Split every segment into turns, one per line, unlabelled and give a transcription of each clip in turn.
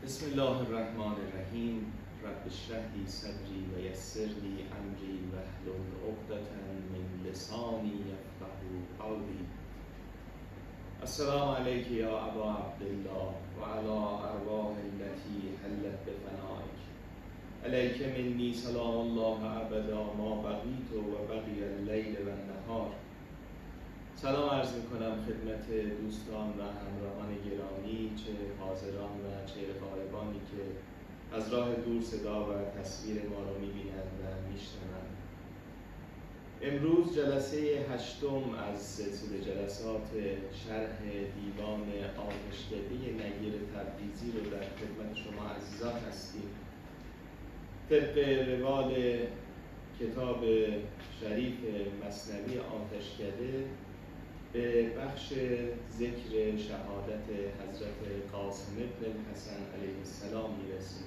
بسم الله الرحمن الرحیم. رب اشرح لی صدری و یسر لی امری واحلل عقدة من لسانی یفقهوا قولی. السلام علیک یا ابا عبدالله و علی ارواح التي حلت بفنائک. علیک منی سلام الله ابدا ما بقیت و بقی اللیل و النهار. سلام عرض میکنم خدمت دوستان و همراهان گرامی، چه حاضران و چه غایبانی که از راه دور صدا و تصویر ما رو میبینند و میشنوند. امروز جلسه هشتم از سلسله جلسات شرح دیوان آتشکده نگیر تبریزی رو در خدمت شما عزیزان هستیم. طبق روال کتاب شریف مثنوی آتشکده به بخش ذکر شهادت حضرت قاسم بن الحسن علیه السلام میرسیم.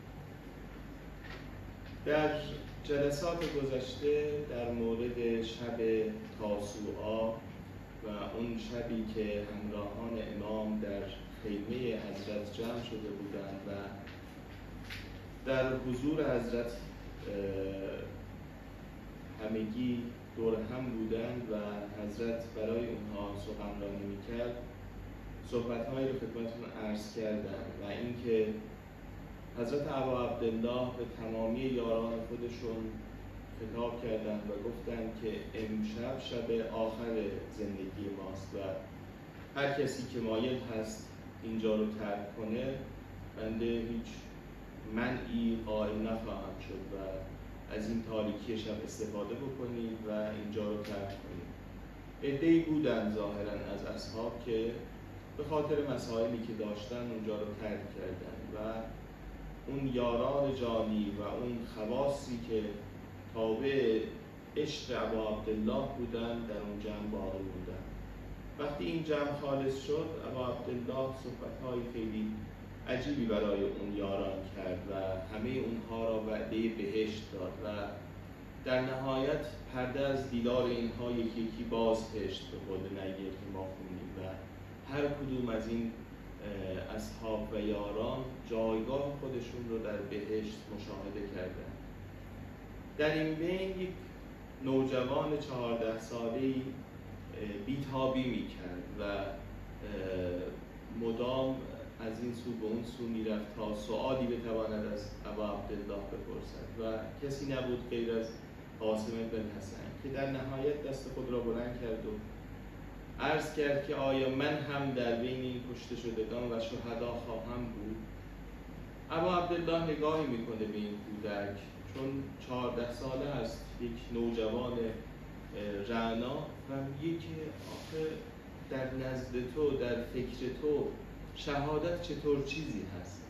در جلسات گذشته در مورد شب تاسوعا و اون شبی که همراهان امام در خیمه حضرت جمع شده بودند و در حضور حضرت همگی دور هم بودند و حضرت برای اونها سخنرانی میکرد، صحبت‌هایی رو خدمتتون عرض کردم و اینکه حضرت ابا عبدالله به تمامی یاران خودشون خطاب کردند و گفتند که امشب شب آخر زندگی ماست و هر کسی که مایل هست اینجا رو ترک کنه، بنده هیچ منعی قائل نخواهم شد و از این تاریکی شب استفاده بکنید و اینجا رو ترک کنید. عده‌ای بودن ظاهراً از اصحاب که به خاطر مسائلی که داشتن اونجا رو ترک کردن و اون یاران جانی و اون خواصی که تابع عشق ابا عبدالله بودن در اون جمع باقی بودن. وقتی این جمع خالص شد، ابا عبدالله صحبت‌های خیلی عجیبی برای اون یاران کرد و همه اونها را وعده بهشت داد و در نهایت پرده از دیدار اینها یکی یکی بازهشت به قول نگیر که ما خوندیم و هر کدوم از این اصحاب و یاران جایگاه خودشون رو در بهشت مشاهده کردند. در این بین یک نوجوان 14 ساله‌ای بیتابی میکرد و مدام از این سو به اون سو میرفت تا سؤالی بتواند از ابا عبدالله بپرسد و کسی نبود غیر از قاسم بن حسن که در نهایت دست خود را بلند کرد و عرض کرد که آیا من هم در بین این کشته شدگان و شهدا خواهم بود؟ ابا عبدالله نگاهی میکنه به این کودک، چون 14 ساله است، یک نوجوان رعنا و میگه که آخه در نزد تو، در فکر تو شهادت چطور چیزی هست؟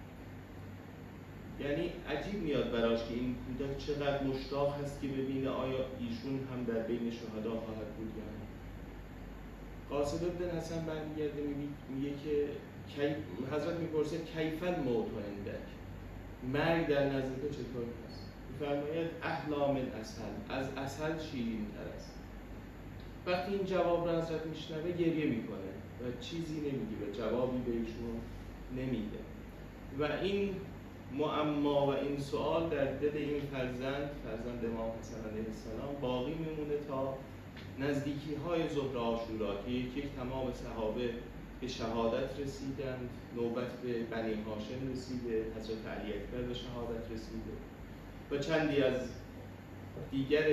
یعنی عجیب میاد براش که این کودک چقدر مشتاق هست که ببینه آیا ایشون هم در بین شهدا خواهد بود یا نه. قاسم بن حسن برمیگرده میگه که حضرت میپرسه کیف الموت عندک، مرگ در نزد تو چطور هست؟ میفرماید احلی من عسل، از عسل شیرین تر است. وقتی این جواب را حضرت میشنوه گریه میکنه و چیزی نمیگه و جوابی به ایشون نمیده و این معما و این سوال در دل این فرزند امام حسن علیه السلام باقی میمونه تا نزدیکی های ظهر عاشورا که یک تمام صحابه به شهادت رسیدند، نوبت به بنی هاشم رسیده، حضرت علی اکبر به شهادت رسیده و چندی از دیگر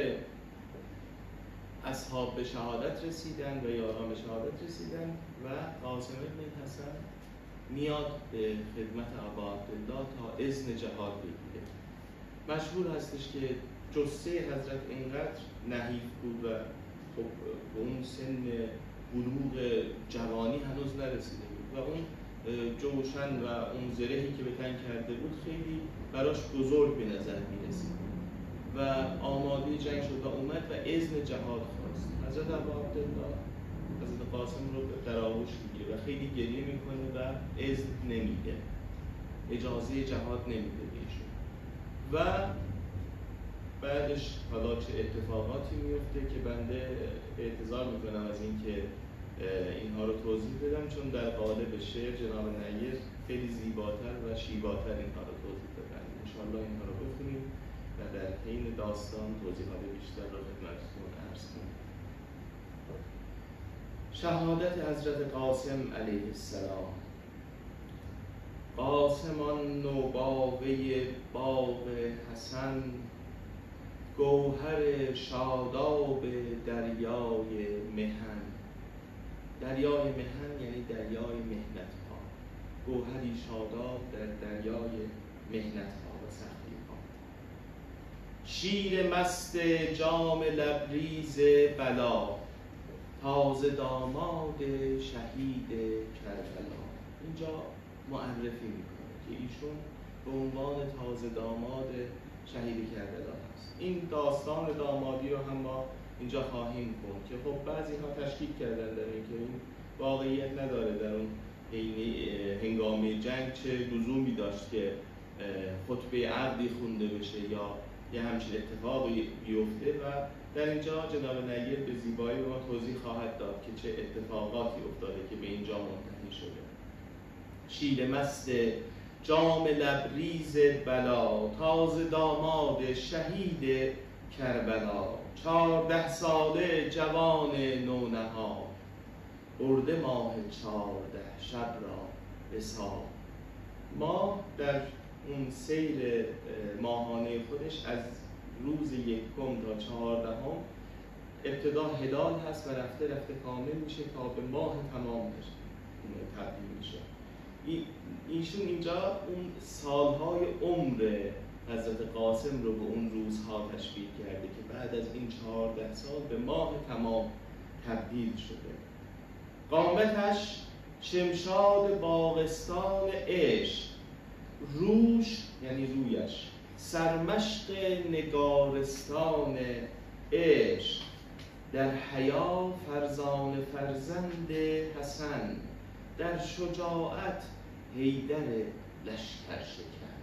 اصحاب به شهادت رسیدن و یاران به شهادت رسیدن و قاسم بن حسن میاد به خدمت ابا عبدالله تا اذن جهاد بگیره. مشهور هستش که جثه حضرت اینقدر نحیف بود و خب به اون سن بلوغ جوانی هنوز نرسیده بود و اون جوشن و اون زرهی که به تن کرده بود خیلی براش بزرگ به نظر میرسید و آماده جنگ شد و اومد و اذن جهاد خواست. حضرت ابا عبدالله حضرت قاسم رو در آغوش میگیره و خیلی گریه میکنه و اذن نمیده، اجازه جهاد نمیده بهشون و بعدش حالا چه اتفاقاتی میفته که بنده اعتذار میکنم از اینکه اینها رو توضیح بدم، چون در قالب شعر جناب نیر خیلی زیباتر و شیواتر اینها رو توضیح دادن. انشاءالله اینها رو بخونیم و در حین داستان توضیحات بیشتر رو خدمتتون عرض کنیم. شهادت حضرت قاسم علیه السلام. قاسمان نوباوه باغ حسن، گوهر شاداب دریای مهن. دریای مهن یعنی دریای مهنت ها، گوهری شاداب در دریای مهنت ها و سختی ها. شیر مست جام لبریز بلا، تازه داماد شهید کربلا. اینجا معرفی میکنه که ایشون به عنوان تازه داماد شهید کربلا هست. این داستان دامادی رو هم ما اینجا خواهیم خوند که خب بعضی ها تشکیک کردن در این که این واقعیت نداره، در اون هنگام جنگ چه لزومی داشت که خطبه عقدی خونده بشه یا یه همچین اتفاقی بیفته و در اینجا جناب نگیر به زیبایی به ما توضیح خواهد داد که چه اتفاقاتی افتاده که به اینجا منتهی شده. شیر مست جام لبریز بلا، تازه داماد شهید کربلا. 14 ساله جوان نونهاد، برده ماه 14 شب را به سال. ماه در اون سیر ماهانه خودش از روز 1 تا 14 ابتدا هلال هست و رفته رفته کامل میشه تا به ماه تمام تبدیل میشه. ایشون اینجا اون سالهای عمر حضرت قاسم رو به اون روزها تشبیه کرده که بعد از این 14 سال به ماه تمام تبدیل شده. قامتش شمشاد باغستان عشق، روش یعنی رویش سرمشق نگارستان عشق. در حیا فرزان فرزند حسن، در شجاعت حیدر لشکر شکن.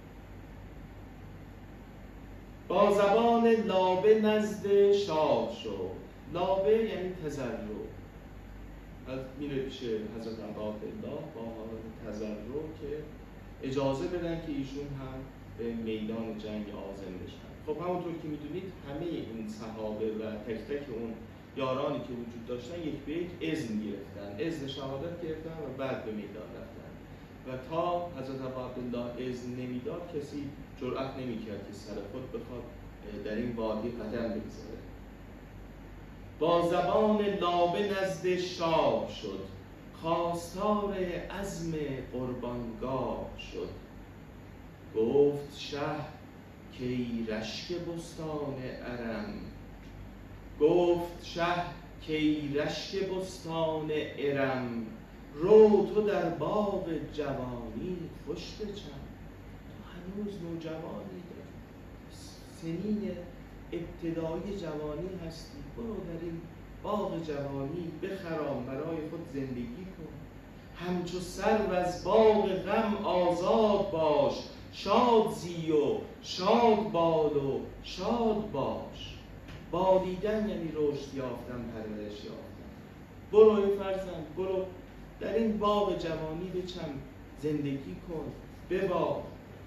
با زبان لابه نزد شاه شد. لابه یعنی تضرع. از میره پیش حضرت عبدالله با تضرع که اجازه بدن که ایشون هم به میدان جنگ عازم بشن. خب همونطور که میدونید همه این صحابه و تک تک اون یارانی که وجود داشتن یک به یک اذن گرفتن، اذن شهادت گرفتن و بعد به میدان رفتن و تا حضرت عبدالله اذن نمیداد کسی جرأت نمیکرد که سر خود بخواد در این وادی قدم بگذاره. با زبان لابه نزد شاه شد، خواستار عزم قربانگاه شد. گفت شه کی رشک بستان ارم، گفت شه کی رشک بستان ارم. رو تو در باغ جوانی خوش بچم. تو هنوز نوجوانی، سنین ابتدایی جوانی هستی، برو در این باغ جوانی بخرام، برای خود زندگی کن. همچو سرو از باغ غم آزاد باش، شاد زی و شاد باد و شاد باش. بالیدن یعنی رشد یافتن، پرورش یافتن. برو ای فرزند، برو در این باغ جوانی بچم، زندگی کن، ببار.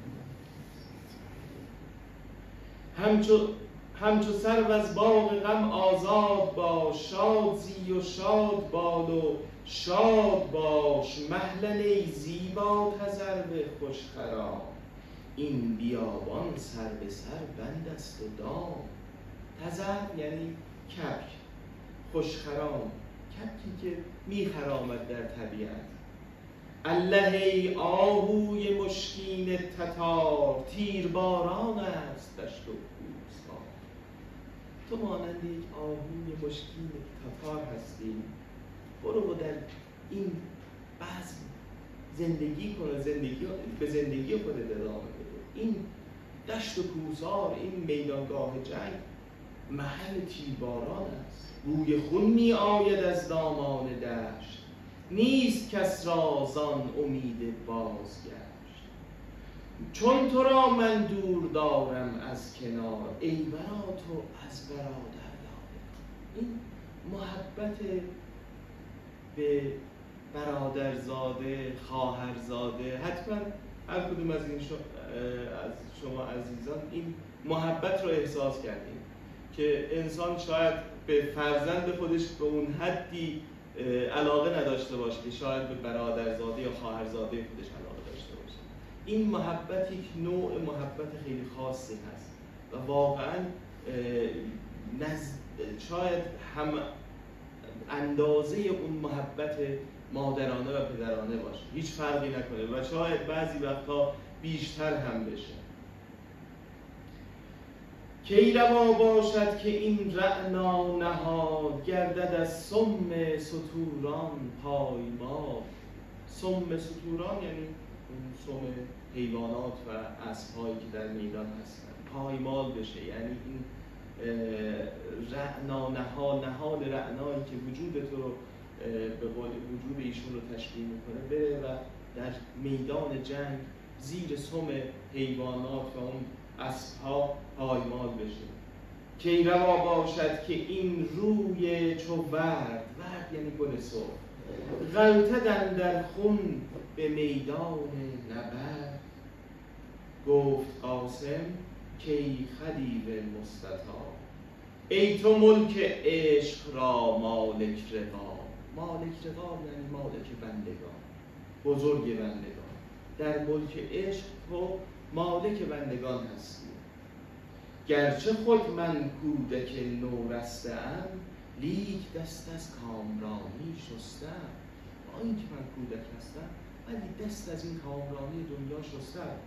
همچو سرو از باغ غم آزاد باش، شاد زی و شاد باد و شاد باش. مهلن ای زیبا تذرو خوشخرام، این بیابان سر به سر بند است و دام. تذرو یعنی کبک، خوشخرام کبکی که میخرامد در طبیعت. الله ای آهوی مشکین تتار، تیرباران است دشت و کوهسار. تو مانند یک آهوی مشکین تتار هستی، برو و در این بزم زندگی کن، به زندگی خودت ادامه بده. این دشت و کوهسار، این میدانگاه جنگ محل تیرباران است. بوی خون می آید از دامان دشت، نیست کس را زان امید بازگشت. چون تو را من دور دارم از کنار، ای برا تو از برادر یاد. این محبت به برادرزاده، خواهرزاده، حتما هر کدوم از از شما عزیزان این محبت رو احساس کردیم که انسان شاید به فرزند خودش به اون حدی علاقه نداشته باشه که شاید به برادرزاده یا خواهرزاده خودش علاقه داشته باشه. این محبت یک نوع محبت خیلی خاصی هست و واقعا شاید هم اندازه اون محبت مادرانه و پدرانه باشه، هیچ فرقی نکنه و شاید بعضی وقتا بیشتر هم بشه. کی روا باشد که این رعنا نهاد، گردد از سم ستوران پایمال. سم ستوران یعنی اون سم حیوانات و اسب‌هایی که در میدان هستن پایمال بشه، یعنی این رعنا نهال رعنایی که وجود تو رو به قول وجود ایشون رو تشکیل میکنه بره و در میدان جنگ زیر سم حیوانات و اون اسب‌ها پایمال بشه. کی روا باشد که این روی چو ورد یعنی گل سرخ، غلطدن در خون به میدان نبرد. گفت قاسم کی خدیو مستطاب، ای تو ملک عشق را مالک رقاب. مالک رقاب یعنی مالک بندگان، بزرگ بندگان. در ملک عشق تو مالک بندگان هستی. گرچه خود من کودک نو رسته‌ام، لیک دست از کامرانی شستم. با اینکه من کودک هستم ولی دست از این کامرانی دنیا شستم.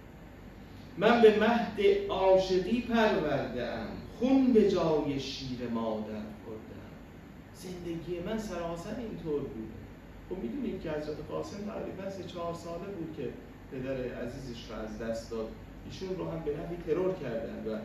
من به مهد عاشقی پرورده‌ام، خون به جای شیر مادر خورده‌ام. زندگی من سراسر اینطور بود. خب میدونید که حضرت قاسم تقریبا 3-4 ساله بود که پدر عزیزش رو از دست داد. ایشون رو هم به نحوی ترور کردن و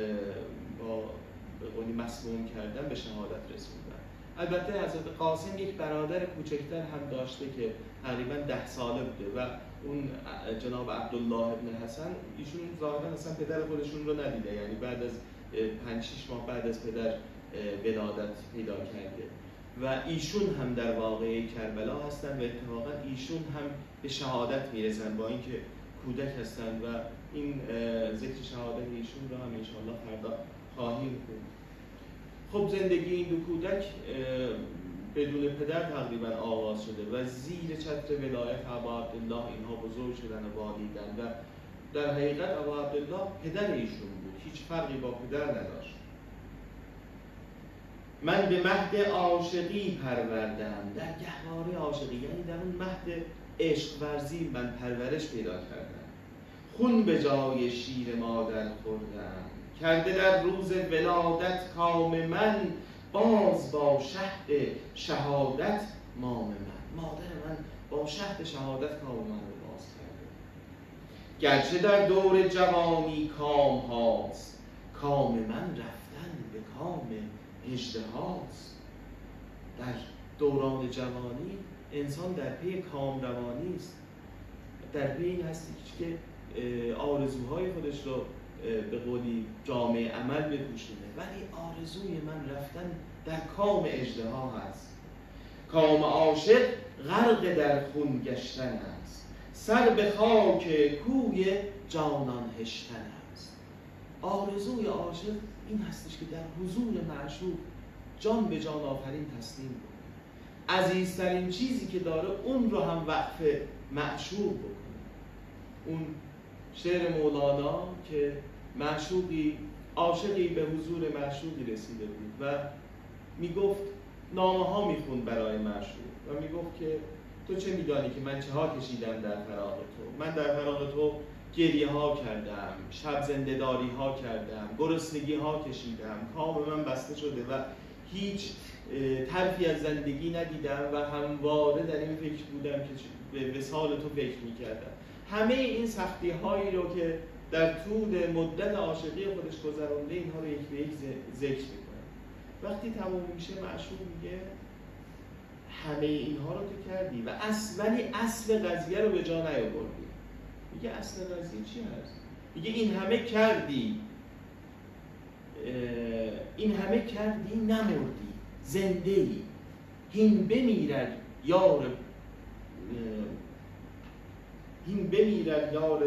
با به قولی مسموم کردن به شهادت رسوندن. البته حضرت قاسم یک برادر کوچکتر هم داشته که تقریبا 10 ساله بوده و اون جناب عبدالله ابن حسن، ایشون ظاهرا اصلا پدر خودشون رو ندیده، یعنی بعد از 5-6 ماه بعد از پدر ولادت پیدا کرده و ایشون هم در واقعه کربلا هستن و اتفاقا ایشون هم به شهادت میرسن با اینکه کودک هستن و این ذکر شهادت ایشون رو هم انشاءالله فردا خواهیم خوند. خب زندگی این دو کودک بدون پدر تقریبا آغاز شده و زیر چتر ولایت ابا عبدالله اینها بزرگ شدن و بالیدن و در حقیقت ابا عبدالله پدر ایشون بود، هیچ فرقی با پدر نداشت. من به مهد عاشقی پروردم، در گهواره عاشقی یعنی در اون مهد عشق ورزی من پرورش پیدا کردم. خون به جای شیر مادر خوردم، کرده در روز ولادت کام من، باز با شهد شهادت مام من. مادر من با شهد شهادت کام من رو باز کرده. گرچه در دور جوانی کام هاست، کام من رفتن به کام اژدهاست. در دوران جوانی انسان در پی کام روانی است، در پی این هستی که آرزوهای خودش رو به قولی جامعه عمل بپوشونه، ولی آرزوی من رفتن در کام اژدها هست. کام عاشق غرق در خون گشتن است، سر به خاک کوی جانان هشتن است. آرزوی عاشق این هستش که در حضور معشوق جان به جان آفرین تسلیم کنه، عزیزترین چیزی که داره اون رو هم وقف معشوق بکنه. اون شعر مولانا که معشوقی عاشقی به حضور معشوقی رسیده بود و میگفت نامه ها میخوند برای معشوق و میگفت که تو چه میدانی که من چه ها کشیدم در فراق تو. من در فراق تو گریه ها کردم، شب زنده‌داری ها کردم، گرسنگی ها کشیدم، کام من بسته شده و هیچ طرفی از زندگی ندیدم و همواره در این فکر بودم که به وصال تو فکر میکردم. همه این سختی هایی رو که در طول مدت عاشقی خودش گذرانده اینها رو یک به یک ذکر میکنه. وقتی تموم میشه معشوق میگه همه اینها رو تو کردی و ولی اصل قضیه رو به جا نیاوردی. میگه اصل قضیه چی هست؟ میگه این همه کردی نمردی، زنده ای. هین بمیرد یار این بمیرد یار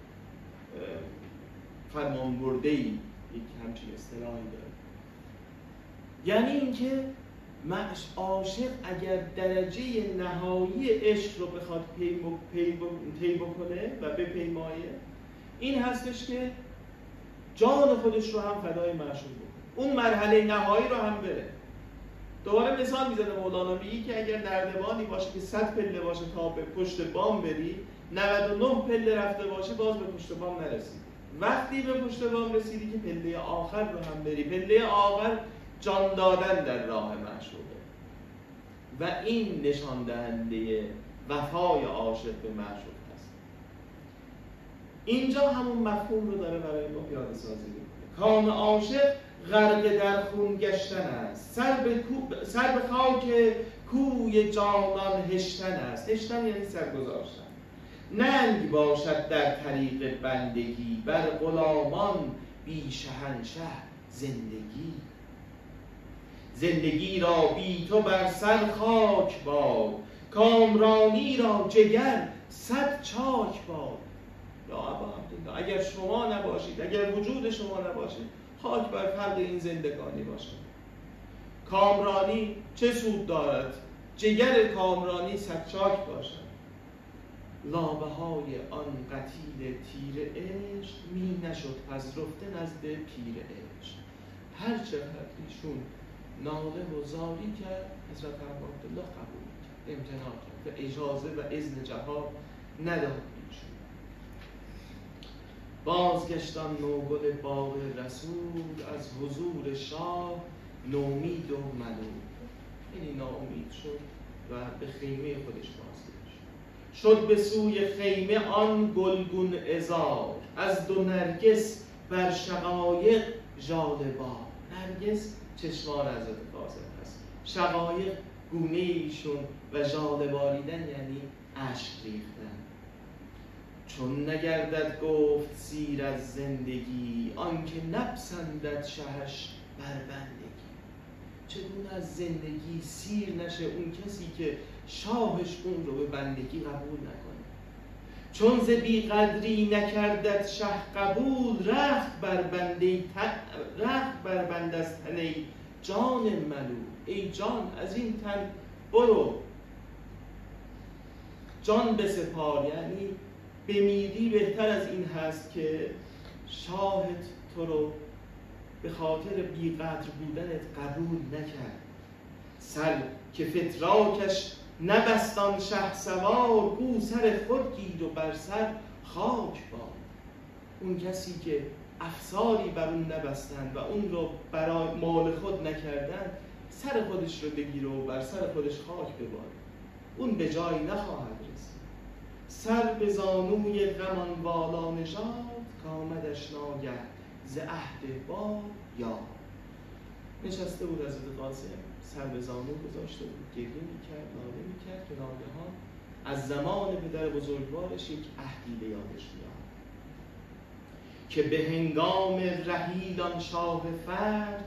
فرمانبرده‌ای، یک همچین اصطلاحی داره. یعنی اینکه عاشق اگر درجه نهایی عشق رو بخواد پی بکنه و بپیمایه، این هستش که جان خودش رو هم فدای معشوق بکنه، اون مرحله نهایی رو هم بره. دوباره مثال میزنه مولانا، میگه که اگر نردبانی باشه که 100 پله باشه تا به پشت بام بری، 99 پله رفته باشه باز به پشت بام نرسید. وقتی به پشت بام رسیدی که پله آخر رو هم بری. پله آخر جان دادن در راه معشوقه و این نشان دهنده وفای عاشق به معشوق هست. اینجا همون مفهوم رو داره برای ما پیاده سازی میکنه. کام عاشق غرق در خون گشتن است، سر به خاک کوی جانان هشتن است. هشتن یعنی سرگذاشتن. ننگ باشد در طریق بندگی، بر غلامان بی شهنشه زندگی را بی تو بر سر خاک باد، کامرانی را جگر 100 چاک باد. یا ابا عبدالله، اگر شما نباشید، اگر وجود شما نباشید، خاک بر فرق این زندگانی باشد. کامرانی چه سود دارد؟ جگر کامرانی 100 چاک باشد. لابه های آن قتیل تیر عشق می نشد پذرفته نزد پیر عشق. هر چقدر ایشون ناله و زاری کرد، حضرت عبدالله قبول کرد، امتناع کرد و اجازه و اذن جهاد نداد ایشون. بازگشتان نوگل باغ رسول، از حضور شاه نومید و ملول. یعنی ناامید شد و به خیمه خودش بازگشت. شد به سوی خیمه آن گلگون عذار، از دو نرگس بر شقایق ژاله بار. نرگس چشمان حضرت قاسم هست، شقایق گونه ایشون و ژاله باریدن یعنی اشک ریختن. چون نگردد گفت سیر از زندگی، آنکه نپسندد شهش بر بندگی. چگونه از زندگی سیر نشه اون کسی که شاهش اون رو به بندگی قبول نکنه. چون ز بی قدری نکردد شه قبول، رخت بر بند از تن جان ملول. ای جان از این تن برو، جان بسپار. یعنی بمیری بهتر از این هست که شاهت تو رو به خاطر بیقدر بودنت قبول نکرد. سر که فتراکش نبستان شه سوار، گو سر خود گیر و بر سر خاک باد. اون کسی که افساری بر اون نبستن و اون رو برای مال خود نکردن، سر خودش رو بگیره و بر سر خودش خاک بباره، اون به جایی نخواهد رسید. سر به زانوی غمان والا نژاد، کامدش ناگه ز عهد باد یا. نشسته بود حضرت قاسم، سر به زانو گذاشته بود، گریه میکرد، ناله میکرد که ناگهان از زمان پدر بزرگوارش یک عهدی به یادش میاد که به هنگام رحیل آن شاه فرد،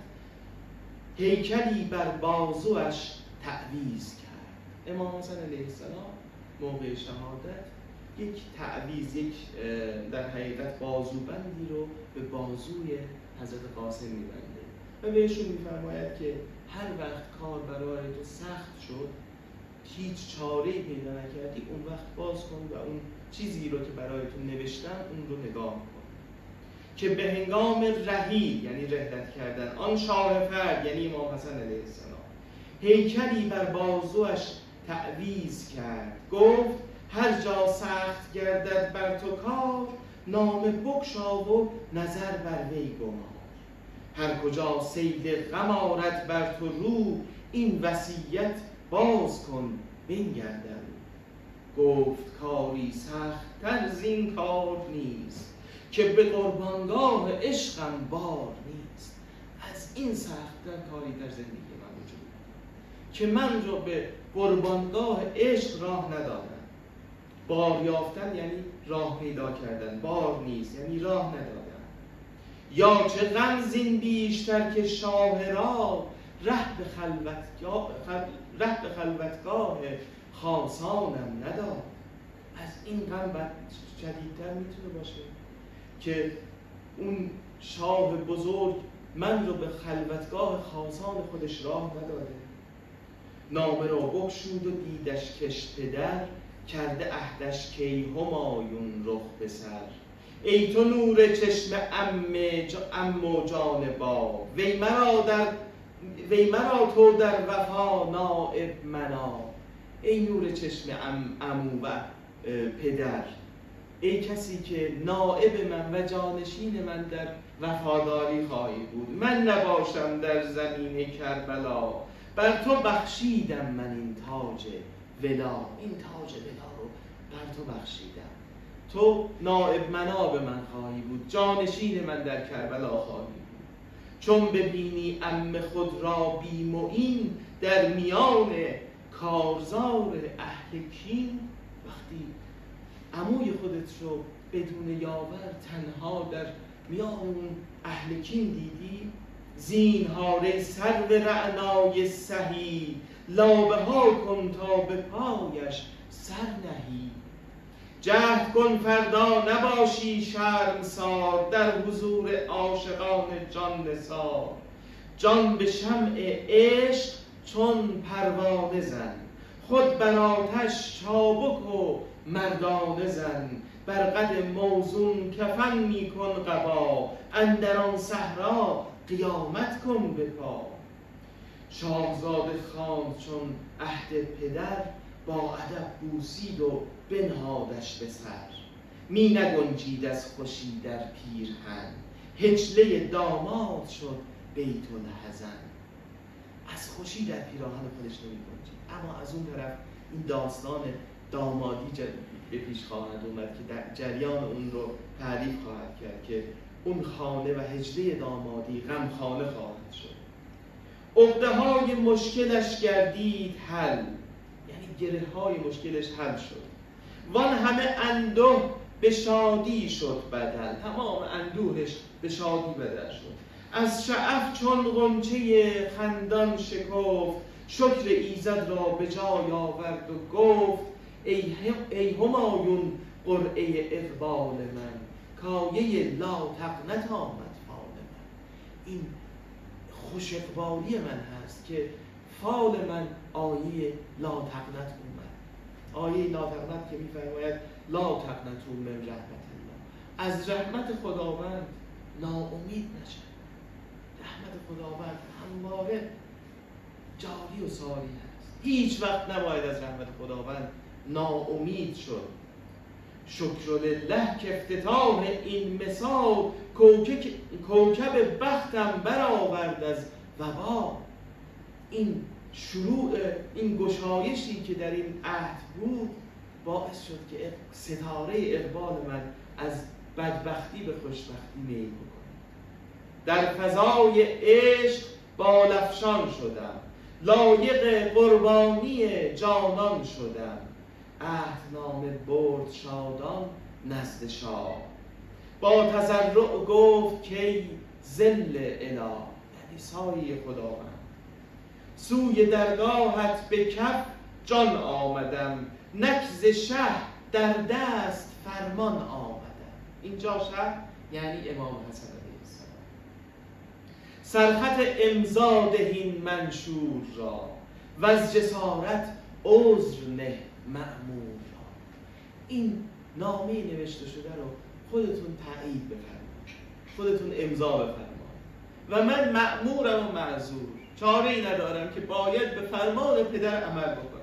هیکلی بر بازوش تعویض کرد. امام حسن علیه السلام موقع شهادت یک تعویض، یک در حقیقت بازوبندی رو به بازوی حضرت قاسم میبنده و بهشون میفرماید که هر وقت کار برای تو سخت شد، هیچ چاره‌ای پیدا نکردی، اون وقت باز کن و اون چیزی رو که برای تو نوشتم اون رو نگاه کن. که به هنگام رحیل یعنی رحلت کردن آن شاه فرد یعنی امام حسن علیه السلام، هیکلی بر بازوش تعویض کرد. گفت هر جا سخت گردد بر تو کار، نام بگشا و نظر بر وی گمار. هر کجا سیل غم آرد بر تو رو، این وصیت باز کن بنگردن. گفت کاری سخت تر زین کار نیست، که به قربانگاه عشقم بار نیست. از این سخت‌تر کاری در زندگی من وجود ندارد که من رو به قربانگاه عشق راه ندادن. بار یافتن یعنی راه پیدا کردن، بار نیست یعنی راه ندادن. یا چه غم زین بیشتر که شاه را، ره به ره به خلوتگاه خاصانم نداد. از این غم شدیدتر میتونه باشه که اون شاه بزرگ من رو به خلوتگاه خاصان خودش راه نداده. نامه را بگشود و دیدش کش پدر، کرده عهدش کی همایون رخ به سر. ای تو نور چشم عم و جان با، وی مرا تو در وفا نائب منا. ای نور چشم عمو و پدر، ای کسی که نائب من و جانشین من در وفاداری خواهی بود. من نباشم در زمین کربلا، بر تو بخشیدم من این تاج ولا. این تاج ولا رو بر تو بخشیدم. تو نائب مناب من خواهی بود، جانشین من در کربلا خواهی بود. چون ببینی عم خود را بی معین، در میان کارزار اهل کین. وقتی عموی خودت رو بدون یاور تنها در میان اون اهل کین دیدی، زینهار ای سرو رعنای سهی، لابه ها کن تا به پایش سر نهی. جهد کن فردا نباشی شرمسار، در حضور عاشقان جان نثار. جان به شمع عشق چون پروانه زن، خود بر آتش چابک و مردانه زن. بر قد موزون کفن می کن قبا، اندر آن صحرا قیامت کن به پا. شاهزاده خواند چون عهد پدر، با ادب بوسید و بنهادش به سر. می نگنجید از خوشی در پیرهن، هجله داماد شد بیت الحزن. از خوشی در پیراهن خودش نمی گنجید. اما از اون طرف این داستان دامادی به پیش خواهد اومد که در جریان اون رو تعریف خواهد کرد که اون خانه و هجله دامادی غمخانه خواهد شد. عقده های مشکلش گردید حل، یعنی گره های مشکلش حل شد. وان همه اندوه به شادی شد بدل، تمام اندوهش به شادی بدل شد. از شعف چون غنچه خندان شکفت، شکر ایزد را به جای آورد و گفت. ای همایون قرعه اقبال من، کایه لا تقنط آمد فال من. این خوش اقبالی من هست که فال من آیه لا تقنط اومد. آیه لا تقنط که می‌فرماید لا تقنطوا من رحمت الله، از رحمت خداوند ناامید نشد. رحمت خداوند همواره جاری و ساری هست، هیچ وقت نباید از رحمت خداوند ناامید شد. شکر لله که افتتاح این مثال، کوکب بختم برآورد از وبا. این شروع، این گشایشی که در این عهد بود باعث شد که ستاره اقبال من از بدبختی به خوشبختی میل بکنه. در فضای عشق بالافشان شدم، لایق قربانی جانان شدم. عهدنامه برد شادان نزد شاه، با تضرع گفت کی ذل اله، یعنی سایه خداوند. سوی درگاهت به کف جان آمدم، نکز شه در دست فرمان آمدم. اینجا شه یعنی امام حسن علیه السلام. سرخط امضا دهین منشور را، و از جسارت عذر نه مأمور را. این نامه نوشته شده رو خودتون تایید بفرمایید، خودتون امضا بفرمایید و من مأمورم و معذور، چاره‌ای ندارم که باید به فرمان پدر عمل بکنم.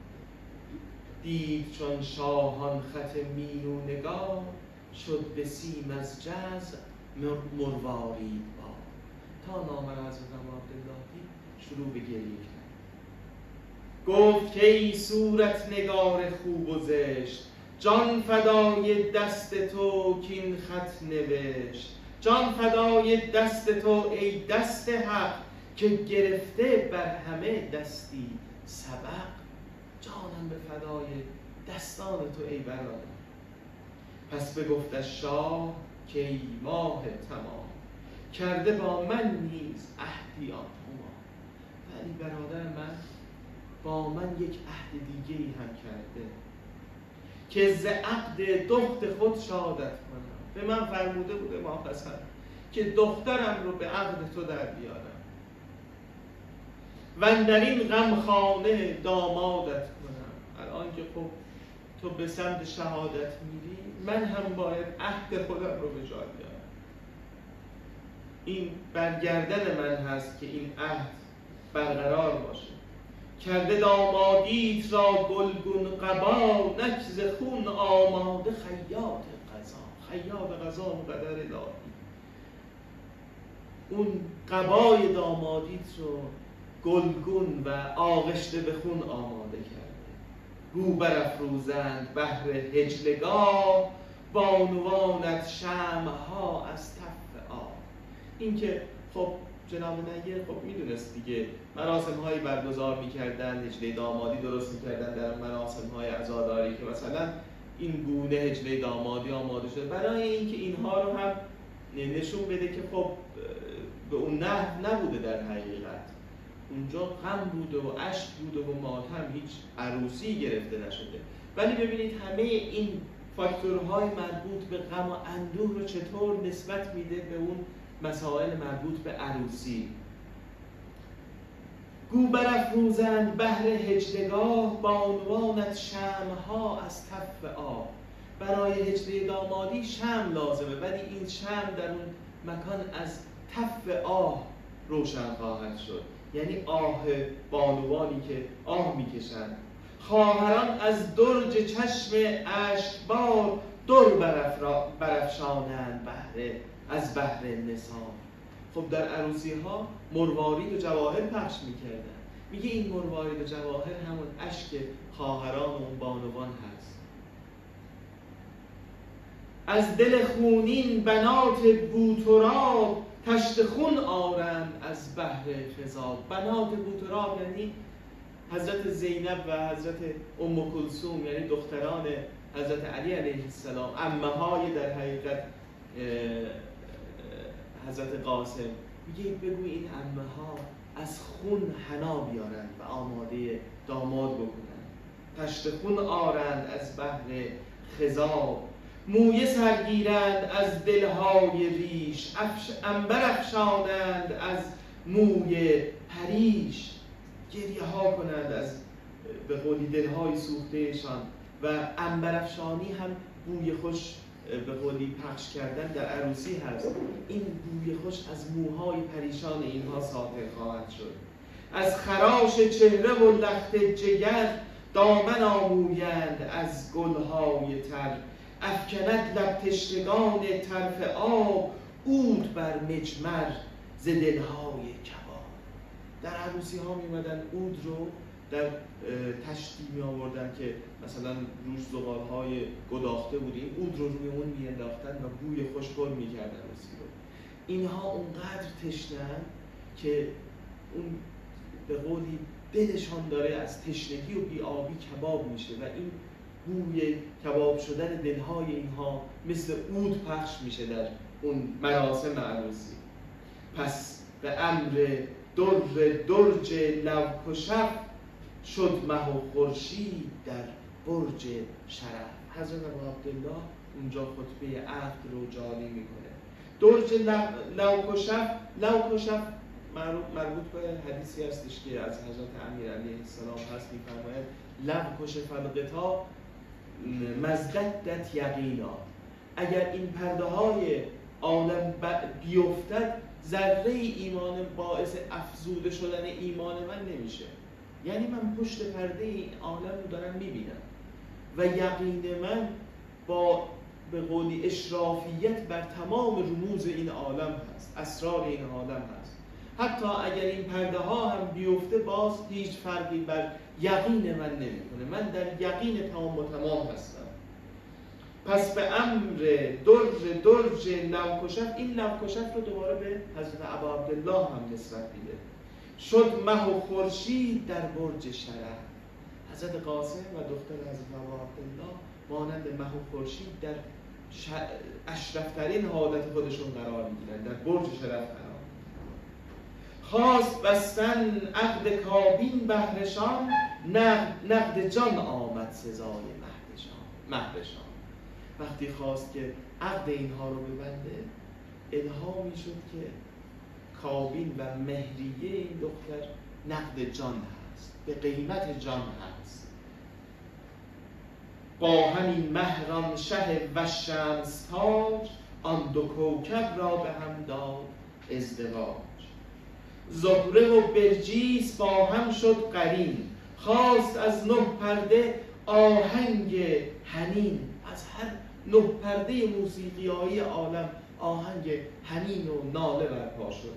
دید چون شاهان خط مینونگار، شد به سیم از جزع مروارید با. تا نامه را از عبداللهی شروع به گریه کرد. گفت که ای صورت نگار خوب و زشت، جان فدای دست تو کین خط نوشت. جان فدای دست تو ای دست حق، که گرفته بر همه دستی سبق. جانم به فدای دستان تو ای برادر. پس بگفتش شاه که ای ماه تمام، کرده با من نیز عهدی آن هما. ولی برادر من با من یک عهد دیگه‌ای هم کرده که ز عقد دخت خود شهادت کنم. به من فرموده بود امام حسن که دخترم رو به عقد تو در بیارم و در این غمخانه دامادت کنم. الان که خب تو به سمت شهادت میری، من هم باید عهد خودم رو به جا بیارم. این برگردن من هست که این عهد برقرار باشه. کرده دامادیت را گلگون قبا، نکز خون آماده خیاط قضا. خیاط قضا و قدر الهی. اون قبای دامادیت رو گلگون و آغشته به خون آماده کرده. گو برافروزند بهر هجلگاه، بانوانت شمعها از تف آب. این که خب جناب نیر خب میدونست دیگه مراسم هایی برگزار میکردن، هجله دامادی درست میکردن در مراسم های عزاداری که مثلا این گونه هجله دامادی آماده شده برای اینکه اینها رو هم نشون بده که خب به اون نحو نبوده در حقیقت. اونجا غم بوده و اشک بوده و ماتم، هیچ عروسی گرفته نشده. ولی ببینید همه این فاکتورهای مربوط به غم و اندوه رو چطور نسبت میده به اون مسائل مربوط به عروسی. گو برافروزند بهر هجلگاه، بانوانت شمعها از تف آب. برای هجله دامادی شمع لازمه، ولی این شمع در اون مکان از تف آه روشن خواهد شد، یعنی آه بانوانی که آه میکشند. خواهران از درج چشم اشکبار، در برافشانند از بهر نثار. خب در عروسی ها مروارید و جواهر پخش میکردن. میگه این مروارید و جواهر همون اشک خواهران و اون بانوان هست. از دل خونین بنات بوتراب، تشت خون آرند از بهر خضاب. بنات بوتراب یعنی حضرت زینب و حضرت ام کلثوم، یعنی دختران حضرت علی علیه السلام، عمه‌های در حقیقت حضرت قاسم. میگه بگو این عمه‌ها از خون حنا بیارند و آماده داماد بکنند. تشت خون آرند از بهر خضاب، مویه سرگیرند از دلهای ریش، عنبر افشانند از موی پریش. گریه ها کنند از به قولی دلهای سوختهشان. و عنبر افشانی هم بوی خوش به قولی پخش کردن در عروسی هست. این بوی خوش از موهای پریشان اینها ساطع خواهد شد. از خراش چهره و لخت جگر، دامن آمویند از گلهای تر. افکند لب تشنگان طرف آب، عود بر مجمر ز دلهای کباب. در عروسی ها میمدن عود رو در تشتی می آوردن که مثلا روش زغال های گداخته بود، این عود رو روی اون می انداختن و بوی خوشبو می کردن عروسی رو. اینها اونقدر تشنه‌اند که اون به قولی دلشان داره از تشنگی و بی‌آبی کباب میشه و این بوی کباب شدن دلهای اینها مثل عود پخش میشه در اون مراسم عروسی. پس به امر درج لب و شب، شد مه و خورشید در برج شرف. حضرت ابو عبدالله اونجا خطبه عقد رو جاری میکنه. درج لب و شب مربوط به حدیثی هستش که از حضرت امیر علیه السلام هست، میفرماید لب کشف الغطا مزدت یقینا. اگر این پرده های عالم بیفتد، ذره ایمان باعث افزوده شدن ایمان من نمیشه. یعنی من پشت پرده این عالم رو دارم میبینم و یقین من با به قولی اشرافیت بر تمام رموز این عالم هست، اسرار این عالم هست. حتی اگر این پرده ها هم بیفته، باز هیچ فرقی بر یقین من نمیکنه. من در یقین تمام و تمام هستم. پس به امر درج لوکشف، این لوکشف رو دوباره به حضرت ابو عبدالله هم نسبت میده. شد مه و خورشید در برج شرف. حضرت قاسم و دختر حضرت ابو عبدالله مانند مه و خورشید در اشرفترین حالت خودشون قرار میگیرن، در برج شرف قرار. خواست بستن عقد کابین بهرشان، نقد جان آمد سزای مهدشان. وقتی خواست که عقد اینها رو ببنده، الهامی شد که کابین و مهریه این دختر نقد جان هست، به قیمت جان هست. با همین مهران شه و شمس تاج، آن دو کوکب را به هم داد ازدواج. زهره و برجیس با هم شد قرین، خواست از 9 پرده آهنگ حنین. از هر 9 پرده موسیقیایی عالم آهنگ حنین و ناله برپا شد.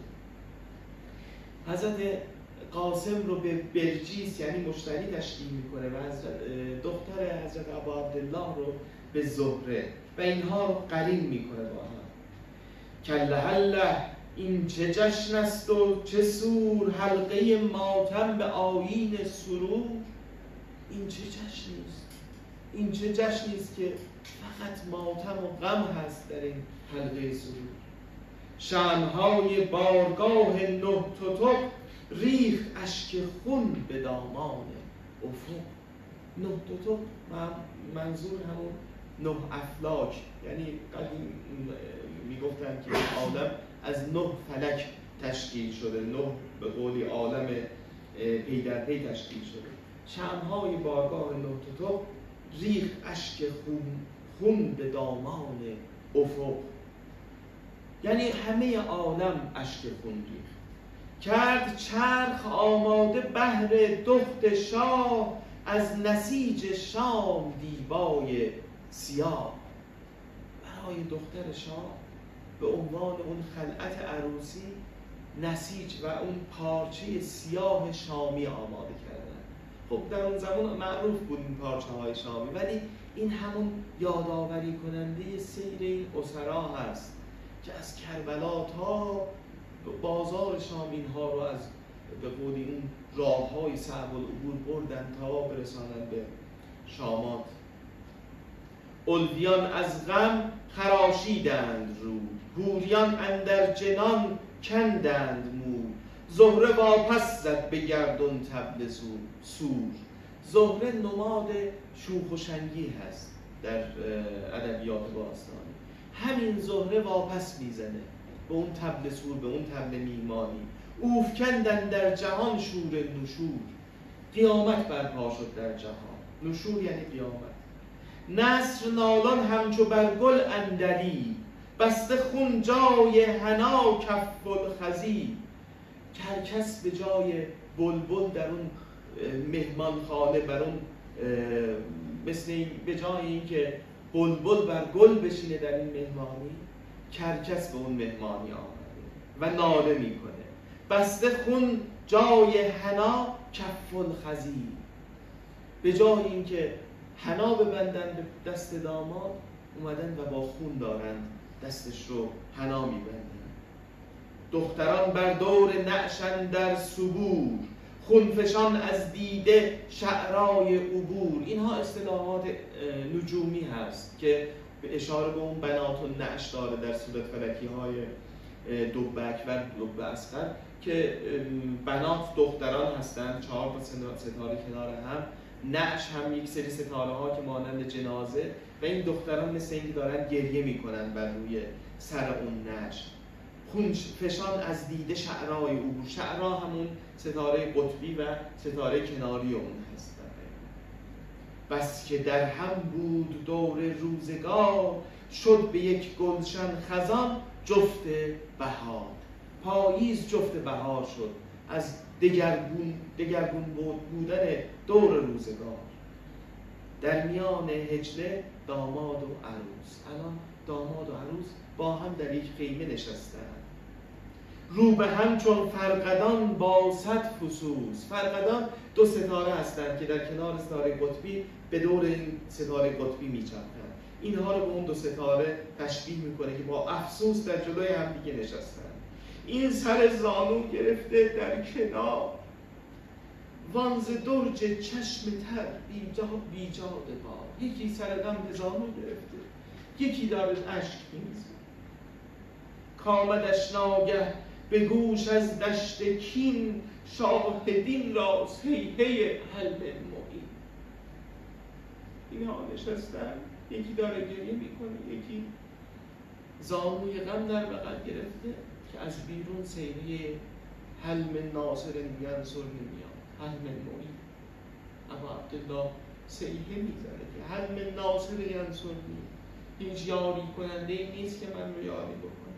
حضرت قاسم رو به برجیس یعنی مشتری تشکیل میکنه و دختر حضرت ابا عبدالله رو به زهره و اینها رو قرین میکنه با هم. کله الله این چه جشن است و چه سور، حلقه ماتم به آیین سرور. این چه جشنی است، این چه جشنی است که فقط ماتم و غم هست در این حلقه سرور. شمع‌های بارگاه 9 تتق، ریخت اشک خون به دامان افق. 9 تتق منظور همون 9 افلاک، یعنی قدیم میگفتن که عالم از 9 فلک تشکیل شده، 9 به قولی عالم پی در پی تشکیل شده. شمع‌های بارگاه 9 تتق، ریخت اشک خون به دامان افق. یعنی همه عالم اشک خون ریخت. کرد چرخ آماده بهر دخت شاه، از نسیج شام دیبای سیاه. برای دختر شاه به عنوان اون خلعت عروسی نسیج و اون پارچه سیاه شامی آماده کردن. خب در اون زمان معروف بود این پارچه های شامی، ولی این همون یادآوری کننده سیر این اسرا هست که از کربلا تا بازار شام اینها رو از به قولی اون راه های صعب العبور بردن تا برسانن به شامات. اولویان از غم خراشیدند رو، حوریان اندر جنان کندند مو. زهره واپس زد به گردون طبل سور. زهره نماد شوخ و شنگی هست در ادبیات باستانی. همین زهره واپس میزنه به اون طبل سور، به اون طبل میمانی. اوفکندن در جهان شور نشور، قیامت برپا شد در جهان. نشور یعنی قیامت. نصر نالان همچو بر گل اندلی، بسته خون جای حنا کف الخزی. کرکس به جای بلبل در اون مهمانخانه، بر اون مثل به جای اینکه بلبل بر گل بشینه در این مهمانی، کرکس به اون مهمانی آمده و ناله میکنه. بسته خون جای حنا کف الخزی. به جای اینکه حنا ببندن به دست داماد، اومدن و با خون دارن دستش رو حنا میبندن. دختران بر دور نعشن در صبور، خونفشان از دیده شعرای عبور. اینها اصطلاحات نجومی هست که به اشاره به اون بنات و نعش داره در صورت فلکی های دب اکبر، دب اصغر، که بنات دختران هستند، 4 تا ستاره کنار هم. نعش هم یک سری ستاره ها که مانند جنازه، و این دختران مثل اینکه دارن گریه میکنن بر روی سر اون نعش. خونفشان از دیده شعرای عبور. شعرا همون ستاره قطبی و ستاره کناری اون هست. بس که در هم بود دور روزگار، شد به یک گلشن خزان جفت بهار. پاییز جفت بهار شد از دگرگون بودن دور روزگار. در میان هجله داماد و عروس. الان داماد و عروس با هم در یک خیمه نشستند. رو به هم چون فرقدان با صد فسوس. فرقدان 2 ستاره هستند که در کنار ستاره قطبی به دور این ستاره قطبی میچرخند. اینها رو به اون 2 ستاره تشبیه میکنه که با افسوس در جلوی هم دیگه نشستند. این سر زانو گرفته در کنار، وانز درج چشم تر بیجاد بار. یکی سر غم به زانو گرفته، یکی داره اشک می‌ریزه. کامدش ناگه به گوش از دشت کین، شاهدین راست هی هی حل معین. اینها نشستن، یکی داره گریه میکنه، یکی زانوی غم در بغل گرفته که از بیرون سیریه حلم ناصر ینصر نمیاد، حلم معین. اما عبدالله سیحه میزنه که حلم ناصر ینصر نمیاد، هیچ یاری کننده ای نیست که من رو یاری بکنه.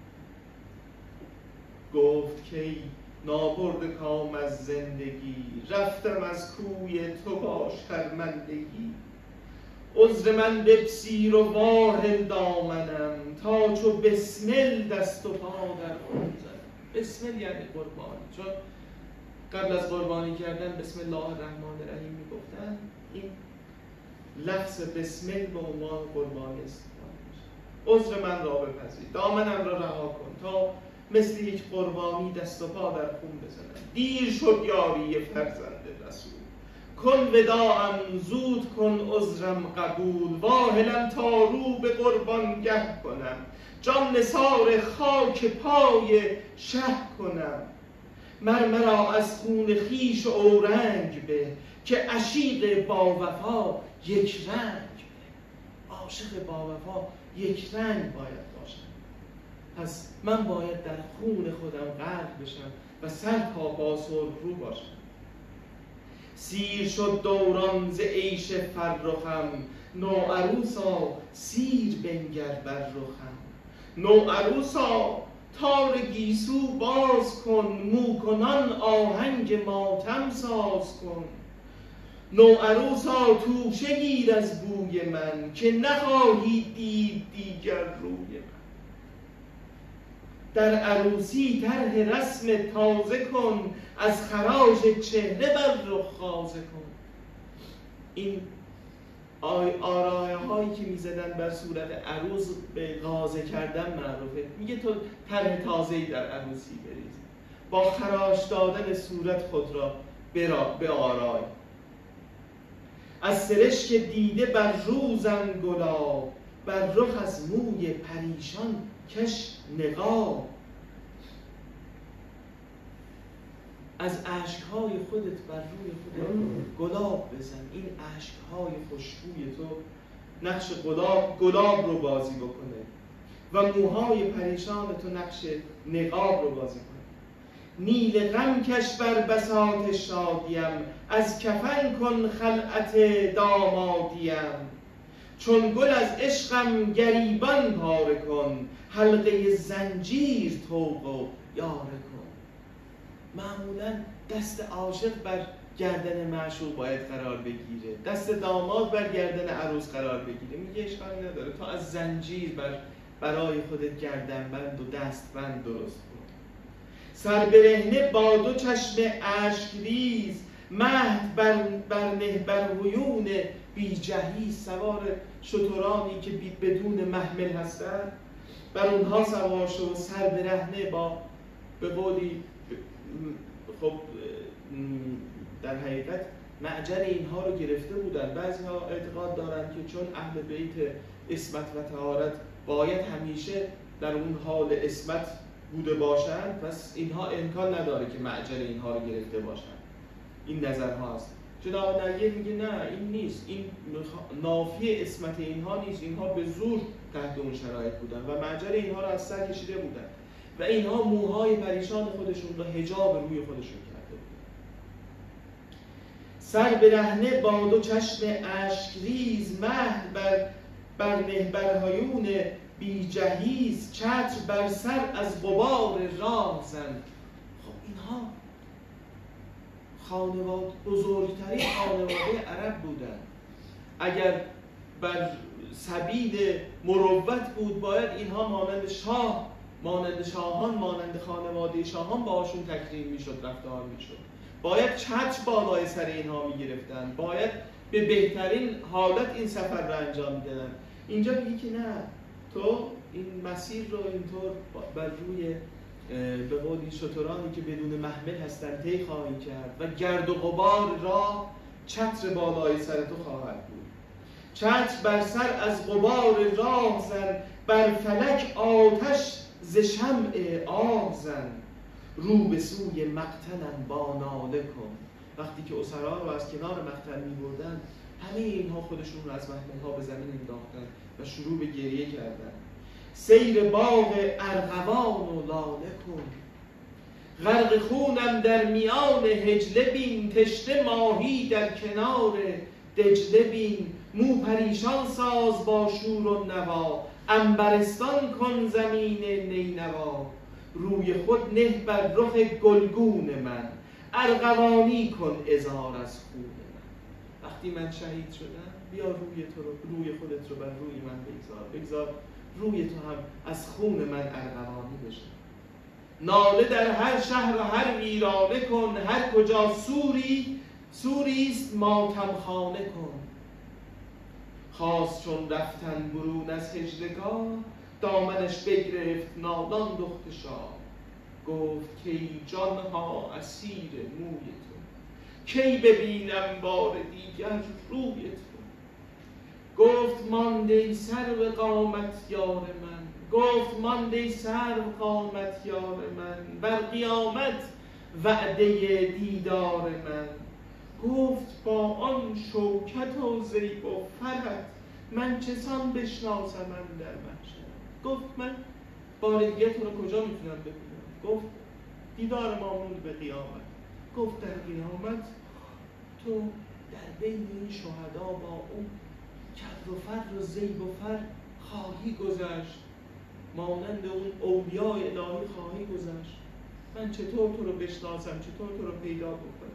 گفت که ای نابرد کام از زندگی، رفتم از کوی تو با شرمندگی. عذر من بپذیر و واهل دامنم، تا چو بسمل دست و پا در خون زنم. بسمل یعنی قربانی، چون قبل از قربانی کردن بسم الله الرحمن الرحیم میگفتن، این لفظ بسمل به عنوان قربانی استفاده میشه. عذر من را بپذیر، دامنم را رها کن تا مثل یک قربانی دست و پا در خون بزنم. دیر شد یاری فرزند رسول، کن وداعم زود کن عذرم قبول. واهلم تا رو به قربانگه کنم، جان نثار خاک پای شه کنم. مرا از خون خویش و اورنگ به، که عشیق با وفا یک رنگ به. عاشق با وفا یک رنگ باید باشم. پس من باید در خون خودم غرق بشم و سر تا با سرخ رو باشم. سیر شد دوران ز عیش فرخم، نوعروسا سیر بنگر بر رخم. نوعروسا تار گیسو باز کن، موکنان آهنگ ماتم ساز کن. نوعروسا توشه گیر از بوی من، که نخواهی دید دیگر روی من. در عروسی طرح رسم تازه کن، از خراج چهره بر رخ خازه کن. این آرایه هایی که میزدن بر صورت عروس به غازه کردن معروفه. میگه تو طرح تازه‌ای در عروسی بریز، با خراش دادن صورت خود را به آرای. از سرشک دیده بر روزن گلاب، بر رخ از موی پریشان کش نقاب. از اشکهای خودت بر روی خودت گلاب بزن. این اشکهای خوشبوی تو نقش گلاب رو بازی بکنه و موهای پریشان تو نقش نقاب رو بازی کنه. نیل غم کش بر بساط شادیم، از کفن کن خلعت دامادیم. چون گل از عشقم گریبان پاره کن، حلقه زنجیر طوق و یاره کن. معمولا دست عاشق بر گردن معشوق باید قرار بگیره، دست داماد بر گردن عروس قرار بگیره. میگه اشکالی نداره، تو از زنجیر برای خودت گردن بند و دست بند درست کن. سر برهنه با دو چشم اشک ریز، مهد بر هیون بی جهیز. سوار شترانی که بدون محمل هستن، بر اونها سوار شو. سر برهنه با به قولی خب در حقیقت معجر اینها رو گرفته بودن. بعضی ها اعتقاد دارن که چون اهل بیت عصمت و طهارت باید همیشه در اون حال عصمت بوده باشند، پس اینها امکان نداره که معجر اینها رو گرفته باشن. این نظرها هست. جناب نگیر میگه نه، این نیست، این نافی عصمت اینها نیست، اینها به زور تحت اون شرایط بودن و معجر اینها رو از سر کشیده بودن و اینها موهای پریشان خودشون رو حجاب روی خودشون کرده بودن. سر برهنه با دو چشم اشک ریز، مهد بر هیون بی جهیز. چتر بر سر از غبار راه زن. خب اینها بزرگترین خانواده عرب بودن. اگر بر سبیل مروت بود باید اینها مانند شاهان، مانند خانواده شاهان باشون تکریم میشد، رفتار میشد. باید چتر بالای سر اینها میگرفتن، باید به بهترین حالت این سفر را انجام میدادن. اینجا میگه که نه، تو این مسیر رو اینطور بر روی به قولی شترانی که بدون محمل هستن طی خواهی کرد و گرد و غبار راه چتر بالای سر تو خواهد بود. چتر بر سر از غبار راه زن، بر فلک آتش ز شمع آه زن، رو به سوی مقتلم با ناله کن. وقتی که اسرا رو از کنار مقتل می‌بردن، همه اینها خودشون رو از محمل‌ها به زمین انداختن و شروع به گریه کردن. سیر باغ ارغوان و لاله کن، غرق خونم در میان هجله بین. تشنه ماهی در کنار دجله بین، مو پریشان ساز با شور و نوا. عنبرستان کن زمین نینوا، روی خود نه بر رخ گلگون من. ارغوانی کن عذار از خون من. وقتی من شهید شدم، بیا روی خودت رو بر روی من بگذار روی تو هم از خون من ارغوانی بشه. ناله در هر شهر و هر ویرانه کن، هر کجا سوریست ماتم خانه کن. خواست چون رفتن برون از هجلگاه، دامنش بگرفت نادان دخت شاه. گفت که ای جانها اسیر موی تو، کی ببینم بار دیگر روی تو. گفت مانده سرو قامت یار من، گفت مانده سرو قامت یار من. بر قیامت وعده دیدار من، گفت با آن شوکت و زیب و فرت. من چه سان بشناسم من در محشر. گفت من بار دیگه تو رو کجا میتونم ببینم؟ گفت دیدار مامون به قیامت. گفت در قیامت تو در بین این شهدا با اون کدر و فر و زیب و فر خواهی گذشت، مانند اون اولیای الهی خواهی گذشت. من چطور تو رو بشناسم، چطور تو رو پیدا بکنم؟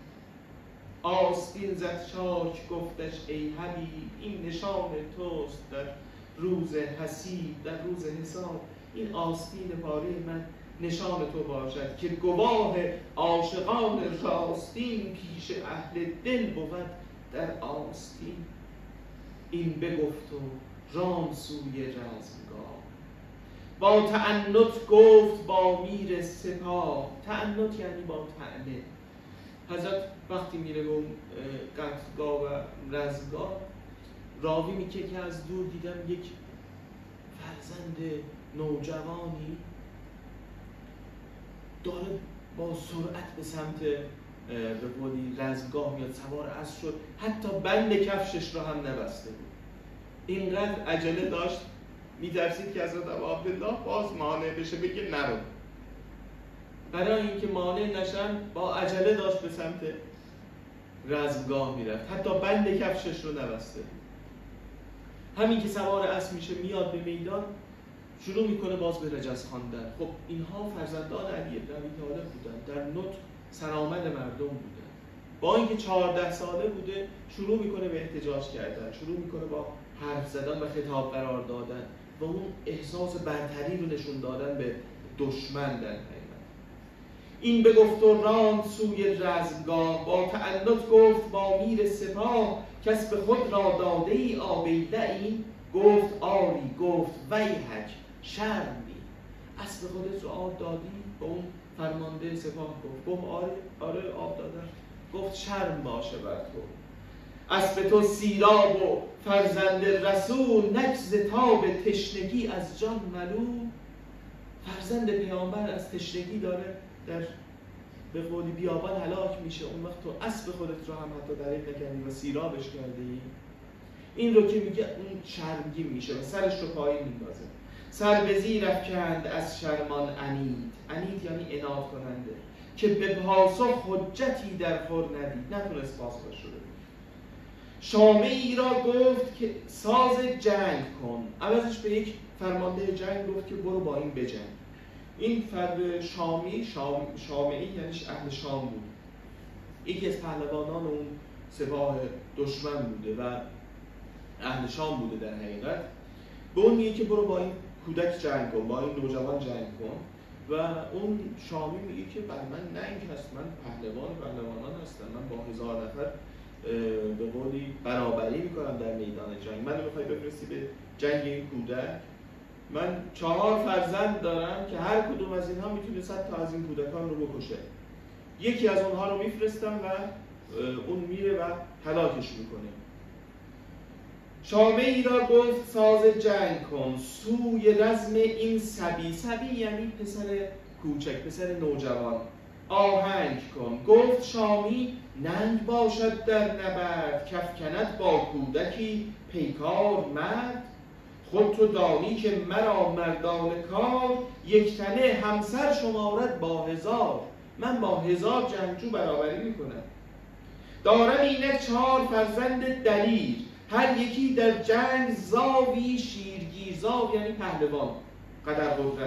آستین زد چاک گفتش ای حبیب، این نشان توست در روز حسیب، در روز حساب. این آستین پاره من نشان تو باشد، که گواه عاشقان راستین پیش اهل دل بود در آستین. این بگفت و رام سوی رزمگاه، با تعنت گفت با میر سپاه. تعنت یعنی با طعنه. حضرت وقتی میره به اون قتلگاه و رزمگاه، راوی میگه که از دور دیدم یک فرزند نوجوانی داره با سرعت به سمت به قولی رزمگاه میاد، سوار اسب شد، حتی بند کفشش رو هم نبسته بود. اینقدر عجله داشت، میترسید که حضرت عبدالله باز مانع بشه، بگه نرو. برای اینکه مانع نشن با عجله داشت به سمت رزمگاه میرفت، حتی بند کفشش رو نبسته بود. همین که سوار اسب میشه میاد به میدان، شروع میکنه باز به رجز خواندن. خب اینها فرزندان علی بن ابی طالب بودن، در نطق سرآمد مردم بودن. با اینکه 14 ساله بوده شروع میکنه به احتجاج کردن، شروع میکنه با حرف زدن و خطاب قرار دادن و اون احساس برتری رو نشون دادن به دشمن. در حقیقت این بگفت و راند سوی رزمگاه، با تعنت گفت با میر سپاه. کس به خود را داده ای آبیله‌ای؟ گفت آری. گفت ویحک شرمی، اسب خودت رو آب دادی؟ به اون فرمانده سپاه گفت آره آب دادم. گفت شرم باشه بر تو، اسب تو سیراب و فرزند رسول، نکز تاب تشنگی از جان ملول. فرزند پیامبر از تشنگی داره در به قولی بیابان هلاک میشه، اون وقت تو اسب خودت رو هم حتی دریغ نکردی و سیرابش کردی. این رو که میگه اون شرمگین میشه و سرش رو پایین میندازه. سر به زیر افکند از شرمان عنید. عنید یعنی عناد کننده، که به پاسخ حجتی در خور ندید، نتونست پاسخش رو بده. شامعی را گفت که ساز جنگ کن، عوضش به یک فرمانده جنگ گفت که برو با این بجنگ. این فرد شامعی یعنی اهل شام بود، یکی از پهلوانان اون سپاه دشمن بوده و اهل شام بوده. در حقیقت به اون میگه که برو با این کودک جنگ کن، با این نوجوان جنگ کن. و اون شامی میگه که بر من ننگ هست، من پهلوانان هستم، من با 1000 نفر به قولی برابری میکنم در میدان جنگ. من میخوای بفرستی به جنگ این کودک؟ من 4 فرزند دارم که هر کدوم از اینها میتونه 100 تا از این کودکان رو بکشه. یکی از اونها رو میفرستم و اون میره و هلاکش میکنه. شامه‌ای را گفت ساز جنگ کن، سوی رزم این صبی. صبی یعنی پسر کوچک، پسر نوجوان. آهنگ کن. گفت شامی ننگ باشد در نبرد، کفکند با کودکی پیکار مرد. خود تو دانی که مرا مردان کار، یک تنه همسر شمارد با 1000. من با 1000 جنگجو برابری میکنم. دارم اینک 4 فرزند دلیر، هر یکی در جنگ زاوی شیرگیر. زاو یعنی پهلوان، قدر قدرت.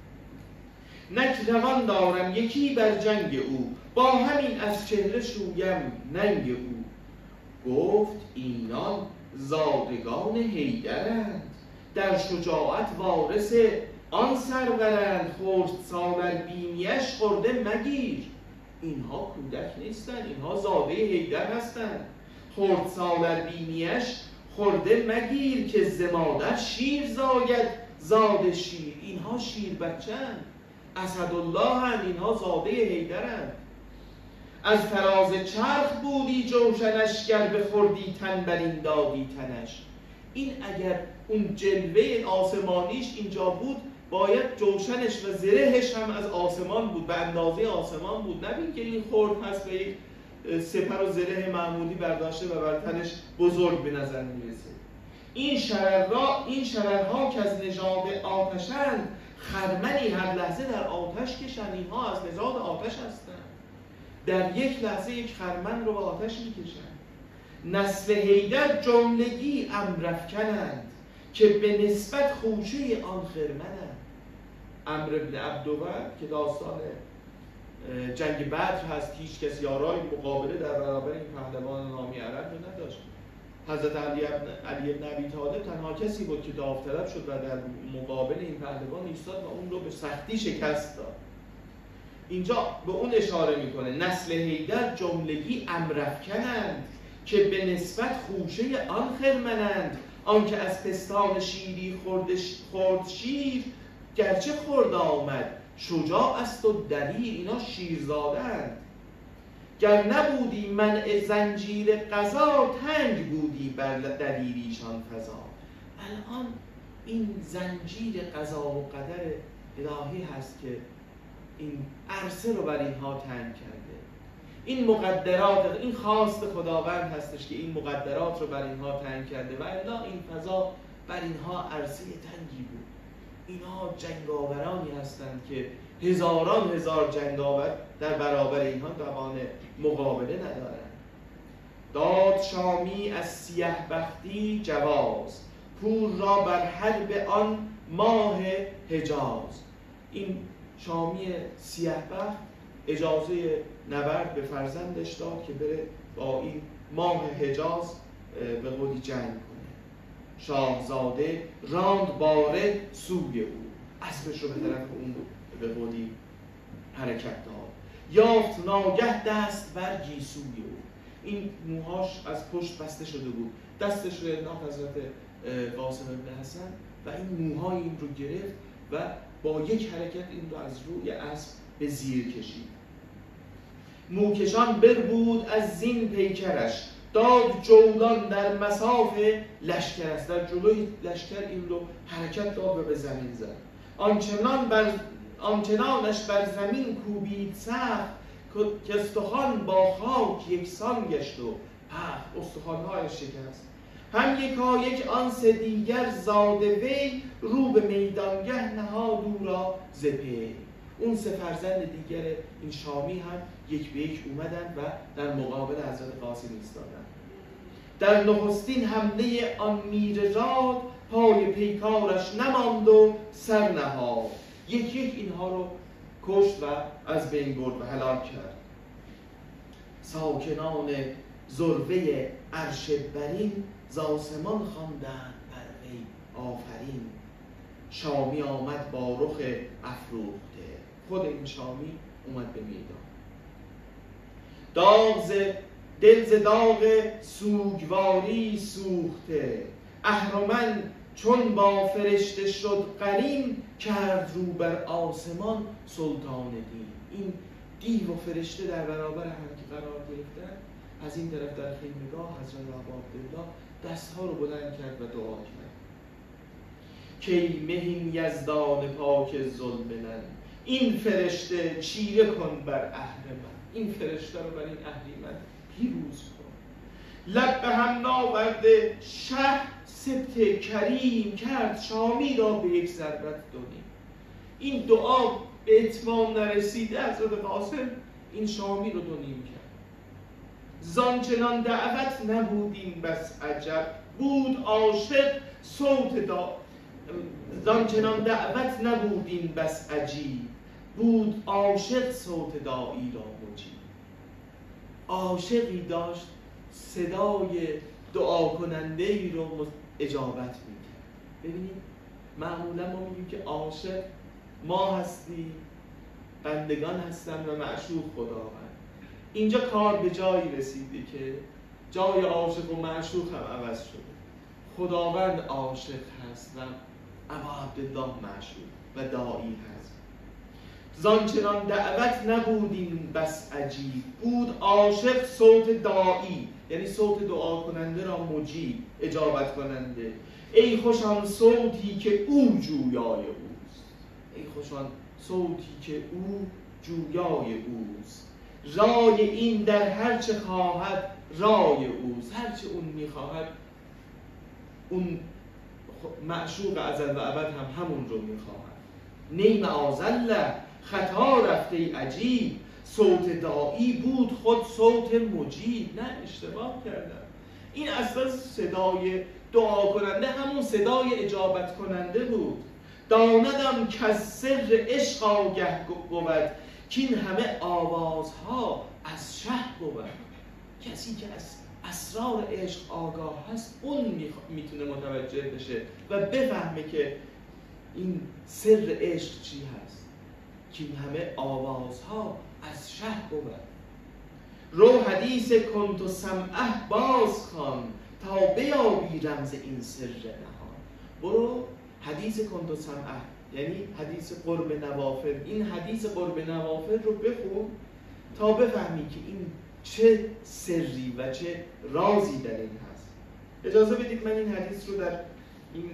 نک روان دارم یکی بر جنگ او، با همین از چهره شویم ننگ او. گفت اینان زادگان حیدرند، در شجاعت وارث آن سرورند. خردسال ار بینیش خورده مگیر، اینها کودک نیستند، اینها زاده حیدر هستند. خردسال ار بینیش خورده مگیر، که ز مادر شیر زاید زاده شیر. اینها شیر بچه‌اند، اسدالله هستند، اینها زاده حیدرند. از فراز چرخ بودی جوشنش، گر بخوردی تن بر این دادی تنش. این اگر اون جلوه آسمانیش اینجا بود، باید جوشنش و زرهش هم از آسمان بود، به اندازه آسمان بود. نبین که این خرد هست و یک سپر و زره معمولی برداشته و بر تنش بزرگ به نظر میرسه. این شررها که از نژاد آتشند، خرمنی هر لحظه در آتش کشند. اینها از نژاد آتش هستند، در یک لحظه یک خرمن رو به آتش میکشند. نسل حیدر جملگی امرافکنند، که به نسبت خوشه آن خرمنند. عمرو بن عبدوبر که داستان جنگ بدر هست، هیچ کس یارای مقابله در برابر این پهلوان نامی عرب رو نداشت. حضرت علی بن ابی طالب تنها کسی بود که داوطلب شد و در مقابل این پهلوان ایستاد و اون رو به سختی شکست داد. اینجا به اون اشاره میکنه نسل حیدر جملگی امرافکنند، که به نسبت خوشه آن خرمنند. آنکه از پستان شیری خورد شیر، گرچه خورد آمد شجاع است و دلیر. اینا شیرزادند. گر نبودی منع زنجیر قضا، تنگ بودی بر دلیریشان فضا. الان این زنجیر قضا و قدر الهی هست که این عرصه رو بر اینها تنگ کرده. این مقدرات، این خواست خداوند هستش که این مقدرات رو بر اینها تنگ کرده، و الا این فضا بر اینها عرصه تنگی بود. اینها جنگاورانی هستند که هزاران هزار جنگاور در برابر اینها توان مقابله ندارند. داد شامی از سیه بختی جواز، پور را بر حرب آن ماه حجاز. این شامی سیه بخت اجازه نبرد به فرزندش داد که بره با این ماه حجاز به قولی جنگ کنه. شاهزاده راند باره سوی او، اسبش رو به طرف اون به قولی حرکت داد. یافت ناگه دست بر گیسوی او. این موهاش از پشت بسته شده بود، دستش رو انداخت حضرت قاسم بن حسن و این موهای این رو گرفت و با یک حرکت این رو از روی اسب به زیر کشید. موکشان بربود از زین پیکرش، داد جولان در مساف لشکر است. در جلوی لشکر این رو حرکت داد و به زمین زد. آنچنانش بر زمین کوبید سخت، که استخوان با خاک یکسان گشت و پخت. استخوان‌هایش شکست. هم یکایک آن سه دیگر زاده وی، رو به میدانگه نهاد او را ز پی. اون سه فرزند دیگر این شامی هم یک به یک اومدن و در مقابل حضرت قاسم ایستادند. در نخستین حمله آن میر راد، پای پیکارش نماند و سر نهاد. یک یک اینها رو کشت و از بین برد و هلاک کرد. ساکنان ذروه عرش برین، ز آسمان خواندند بر وی آفرین. شامی آمد با رخ افروخته، خود این شامی اومد به میدان. دل ز داغ سوگواری سوخته، اهرمن چون با فرشته شد قرین، کرد رو بر آسمان سلطان دین. این دیو و فرشته در برابر هم که قرار گرفتن، از این طرف در خیمگاه حضرت ابا عبدالله دستها رو بلند کرد و دعا کرد کی مهین یزدان پاک ظلمنن، این فرشته چیره کن بر اهرمن، این فرشته رو بر این اهریمن پیروز کن. لب به هم ناورده شه سبت کریم، کرد شامی را به یک ضربت دونیم. این دعا به اتمام نرسیده حضرت قاسم این شامی رو دونیم کرد. زانچنان دعوت نبودیم بس عجب، بود عاشق صوت زانچنان دعوت نبودیم بس عجیب، بود عاشق صوت داعی را مجیب. عاشقی داشت صدای دعا کننده ای رو اجابت میکرد. ببینید معمولا ما میگیم که عاشق ما هستیم، بندگان هستن و معشوق خداوند. اینجا کار به جایی رسیده که جای عاشق و معشوق هم عوض شده. خداوند عاشق هست و ابا عبدالله معشوق و داعی هست. زانچنان دعوت نبودیم بس عجیب، بود عاشق صوت داعی، یعنی صوت دعا کننده را مجیب، اجابت کننده. ای خوش آن صوتی که او جویای اوست، ای خوش آن صوتی که او جویای اوست. رای این در هر چه خواهد رای اوست، هر چه اون میخواهد اون معشوق ازل و ابد هم همون رو میخواهد. نی معاذالله خطا رفته عجیب، صوت داعی بود خود صوت مجیب. نه اشتباه کردم، این اصلا صدای دعا کننده همون صدای اجابت کننده بود. داندم که از سر عشق آگه بود، که این همه آوازها از شه بود. کسی که از اسرار عشق آگاه هست اون میتونه متوجه بشه و بفهمه که این سر عشق چی هست، که این همه آوازها از شه بود. رو حدیث کنت سمعه باز خوان، تا بیابی رمز این سر نهان. برو حدیث کنت سمعه یعنی حدیث قرب نوافل، این حدیث قرب نوافل رو بخون تا بفهمی که این چه سری و چه رازی در این هست. اجازه بدید من این حدیث رو در این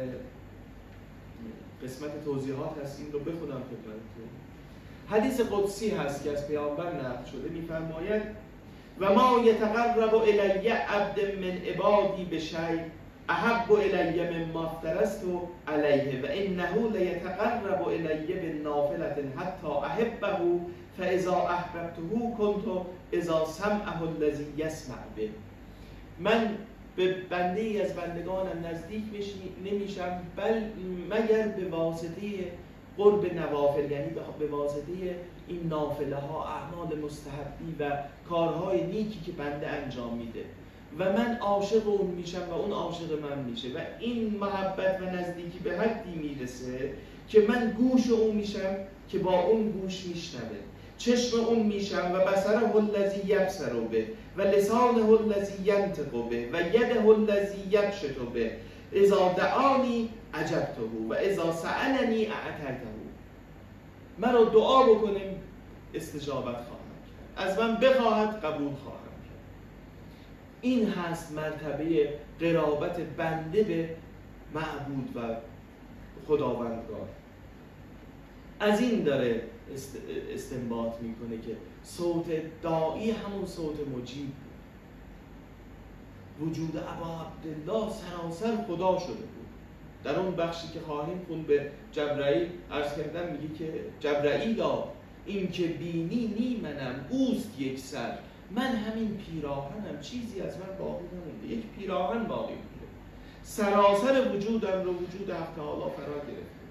قسمت توضیحات هست این رو بخونم خدمتتون. حدیث قدسی هست که از پیامبر نقل شده، میفرماید و ما یتقرب الی عبد من عبادی بشیء احب الی مما افترضت علیه و انه لیتقرب الی بالنافلة حتی احبه فاذا احببته كنت اذا سمعه الذی یسمع به. من به بنده ای از بندگانم نزدیک نمیشم مگر به واسطه قرب نوافل، یعنی به واسطه این نافله ها، اعمال مستحبی و کارهای نیکی که بنده انجام میده و من عاشق اون میشم و اون عاشق من میشه و این محبت و نزدیکی به حدی میرسه که من گوش اون میشم که با اون گوش میشنوه، چشم اون میشم و بصره الذی یبصر به و لسانه الذی ینطق به و یده الذی یبشط به. اذا دعانی اجبته و اذا سألنی اعطیته. مرا دعا بکنیم استجابت خواهم کرد، از من بخواهد قبول خواهم کرد. این هست مرتبه قرابت بنده به معبود و خداوندگار. از این داره استنباط میکنه که صوت داعی همون صوت مجیب بود. وجود ابا عبدالله سراسر خدا شده بود. در اون بخشی که خواهیم خون به جبرائیل عرض کردن میگه که جبرائیلا این که بینی نی منم اوست یک سر، من همین پیراهنم چیزی از من باقی نمونده، یک پیراهن باقی مونده، سراسر وجودم رو وجود حق تعالی فرا گرفته.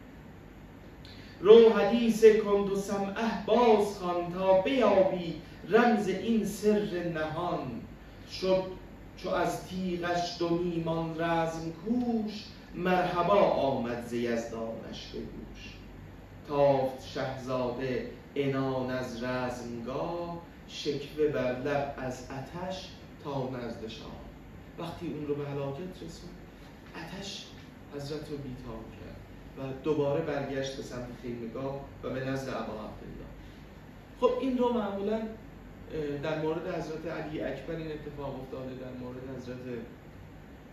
رو حدیث کند و سمعه باز خوان، تا بیابی رمز این سر نهان. شد چو از تیغش دو نیمان رزم کوش، مرحبا آمد ز یزدانش به گوش. تافت شهزاده عنان از رزمگاه، شکوه بر لب از آتش تا نزد شاه. وقتی اون رو به هلاکت رسوند آتش حضرت رو بیتاب کرد و دوباره برگشت به سمت خیمگاه و به نزد ابا عبدالله. خب این رو معمولا در مورد حضرت علی اکبر این اتفاق افتاده، در مورد حضرت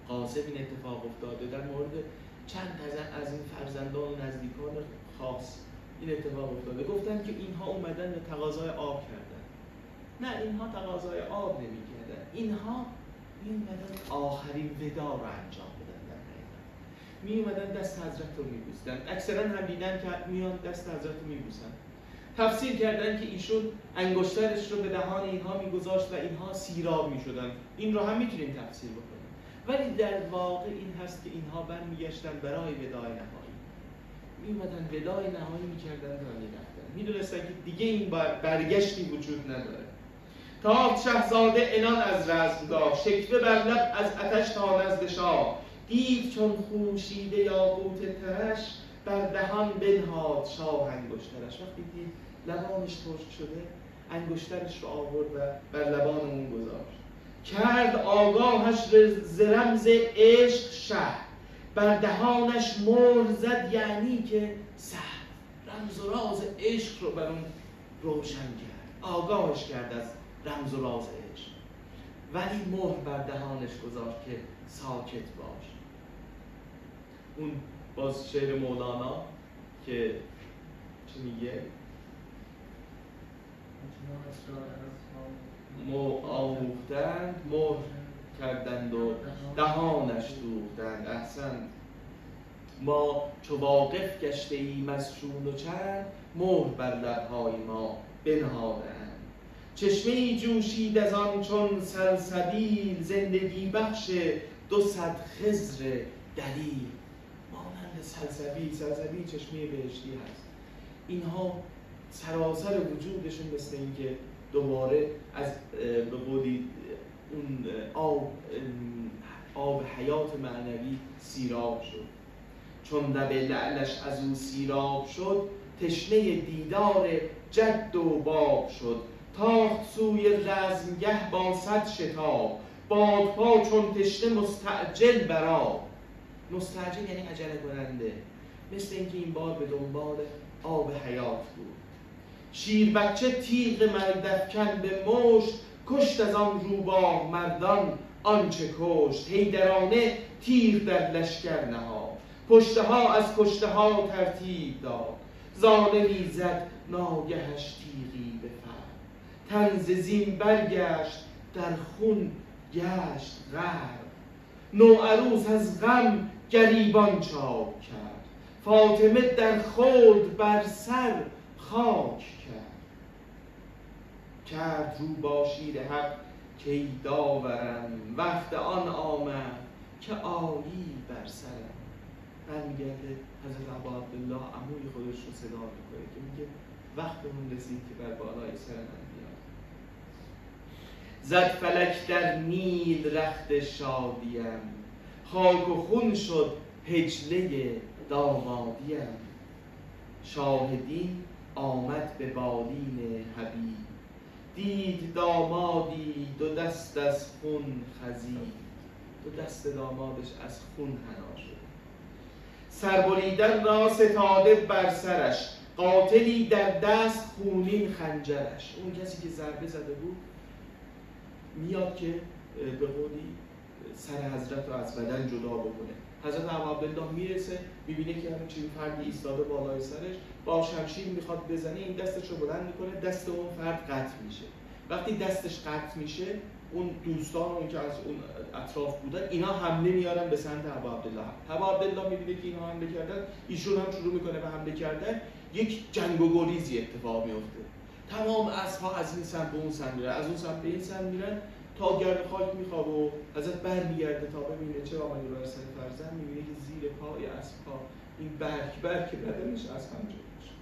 قاسم این اتفاق افتاده، در مورد چند از این فرزندان و نزدیکان خاص این اتفاق افتاده. گفتن که اینها اومدن به تقاضای آب کردن. نه، اینها تقاضای آب نمی‌کردن، اینها میومدن آخرین ودا رو انجام بدن. در حقیقت میومدن دست حضرت رو میبوسیدن. اکثرا هم دیدن که میان دست حضرت رو میبوسن. تفسیر کردن که ایشون انگشترش رو به دهان اینها میگذاشت و اینها سیراب میشدن. این رو هم میتونیم تفسیر بکنیم، ولی در واقع این هست که اینها برمیگشتن برای وداع نهایی، میومدن وداع نهایی میکردن و میرفتن. میدونستن که دیگه این برگشتی وجود نداره. تافت شهزاده عنان از رزمگاه، شکوه بر لب از آتش تا نزد شاه. دید چون خورشید یاقوت ترش، بر دهان بنهاد شاه انگشترش. وقتی دید لبانش ترش شده، انگشترش رو آورد و بر لبان اون گذاشت. کرد آگاهش ز رمز عشق شه، بر دهانش مهر زد یعنی که سه. رمز و راز عشق رو بر اون روشن کرد، آگاهش کرد از رمز و راز عشق، ولی مهر بر دهانش گذاشت که ساکت باش. اون باز شعر مولانا که چی میگه؟ آموختند مهر کردند و دهانش دوختند. احسن. ما چو واقف گشته ایم از چون و چند، مهر بر لبهای ما بنهادند. چشمه‌ای جوشید از آن چون سلسبیل، زندگی بخش 200 خضر دلیل. مانند سلسبیل چشمه بهشتی هست. اینها سراسر وجودشون مثل این که دوباره از به قولی اون آب حیات معنوی سیراب شد. چون لب لعلش از او سیراب شد، تشنه دیدار جد و باب شد. تاخت سوی رزمگه با 100 شتاب، بادپا چون تشنه مستعجل برآب. مستعجل یعنی عجله کننده، مثل اینکه این بار به دنبال آب حیات بود. شیر بچه تیغ مردفکن به مشت، کشت از آن روباه مردان آنچه کشت. حیدرانه تیغ در لشکر نهاد، پشته ها از کشته ها ترتیب داد. ظالمی زد ناگهش تیغی به فر، تن ز زین برگشت در خون گشت غرق. نوعروس از غم گریبان چاک کرد، فاطمه در خلد بر سر خاک کرد. کرد رو با شیر حق کی داورم، وقت آن آمد که آیی بر سرم. برمیگرده حضرت عبدالله عموی خودش رو صدا میکنه که میگه وقت اون رسید که بر بالای سر من بیاد. زد فلک در نیل رخت شادیم، خاک و خون شد حجله دامادیم. شاهدین آمد به بالین حبیب، دید دامادی 2 دست از خون خزید. 2 دست دامادش از خون حنا شد. سربریدن را ستاده بر سرش، قاتلی در دست خونین خنجرش. اون کسی که ضربه زده بود میاد که به قولی سر حضرت رو از بدن جدا بکنه. حضرت عبدالله میرسه، میبینه که همچین فردی ایستاده بالای سرش، با شمشیر میخواد بزنه، این دستش رو بلند میکنه، دست اون فرد قطع میشه. وقتی دستش قطع میشه، اون دوستان اون که از اون اطراف بودن اینا حمله میارن به سمت عبدالله. میبینه که اینا حمله کردن، ایشون هم شروع میکنه به حمله کردن. یک جنگ و گریزی اتفاق میفته. تمام اسب‌ها از این سمت به اون سمت میرن، از اون سمت به این سمت میرن، تا گرد خاک میخوابه و حضرت برمیگرده تا ببینه چه آمدی بر سر فرزند. میبینه که زیر پای اسب‌ها این برگ بدنش از هم جدا شد.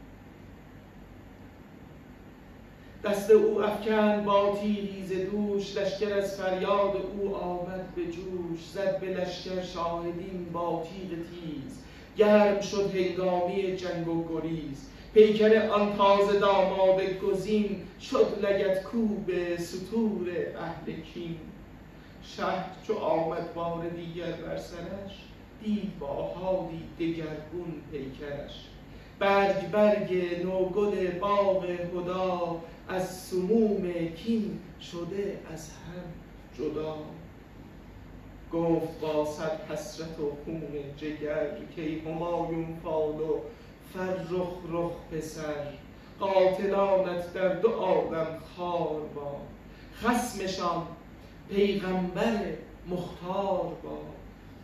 دست او افکند با تیری ز دوش، لشکر از فریاد او آمد به جوش. زد به لشکر شاهدین با تیغ تیز، گرم شد هنگامی جنگ و گریز. پیکر آن تازه داماد گزین، شد لگدکوب ستور اهل کین. شه چو آمد بار دیگر بر سرش، دید با حالی دگرگون پیکرش. برگ نوگل باغ هدی، از سموم کین شده از هم جدا. گفت با صد حسرت و خون جگر که همایون فال و فرخ رخ پسر، قاتلانت در دو عالم خوار باد، خصمشان پیغمبر مختار باد.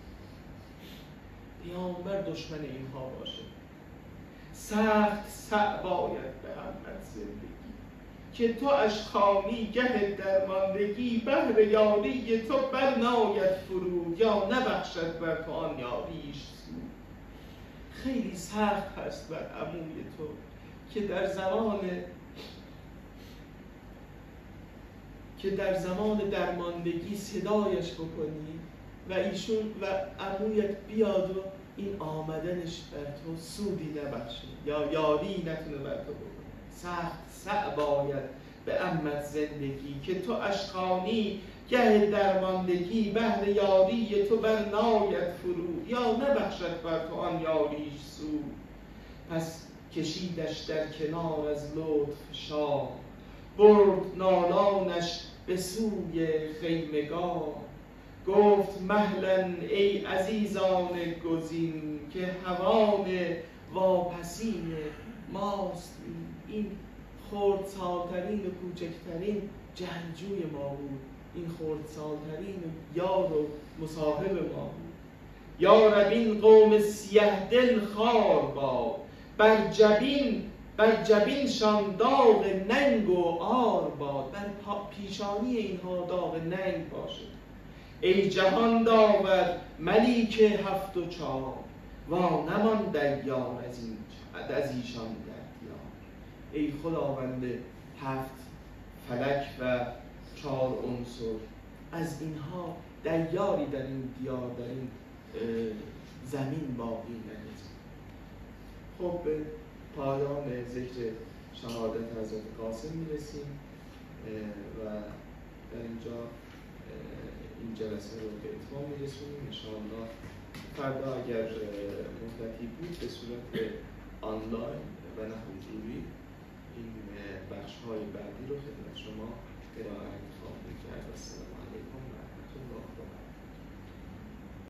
پیامبر دشمن اینها باشه، سخت صعب آید به همت زندگی، که تو اشخامی گه درماندگی، بهر یاری تو برناید فرود، یا نبخشد بر تو آن یاریش سود. خیلی سخت هست بر عموی تو که در زمان درماندگی صدایش بکنی و ایشون و عمویت بیاد و این آمدنش بر تو سودی نبخشه یا یاری نتونه بر تو بکنه. سخت صعب آید به عمت زندگی، که تو اشخانی گه درماندگی، بهر یاری تو برناید فرود، یا نبخشد بر تو آن یاریش سود. پس کشیدش در کنار از لطف شاه، برد نالانش به سوی خیمگاه. گفت مهلا ای عزیزان گزین، که هوان واپسین ماست. این خردسالترین و کوچکترین جنگجوی ما بود، این خردسالترین یار و مصاحب ما بود. یا رب این قوم سیه دل خوار باد، بر جبینشان داغ ننگ و عار باد. بر پیشانی اینها داغ ننگ باشه. ای جهان داور ملیک هفت و چار، وا نمان دیار از ایشان در دیار. ای خداوند هفت فلک و چار عنصر، از اینها دیاری در این دیار، در این زمین باقی نگذار. خب به پایان ذکر شهادت حضرت قاسم میرسیم و در اینجا این جلسه رو به اتمام میرسونیم. انشاءالله فردا اگر مدتی بود به صورت آنلاین و نه حضوری این بخش های بعدی رو خدمت شما ارائه خواهیم کرد. السلام علیکم.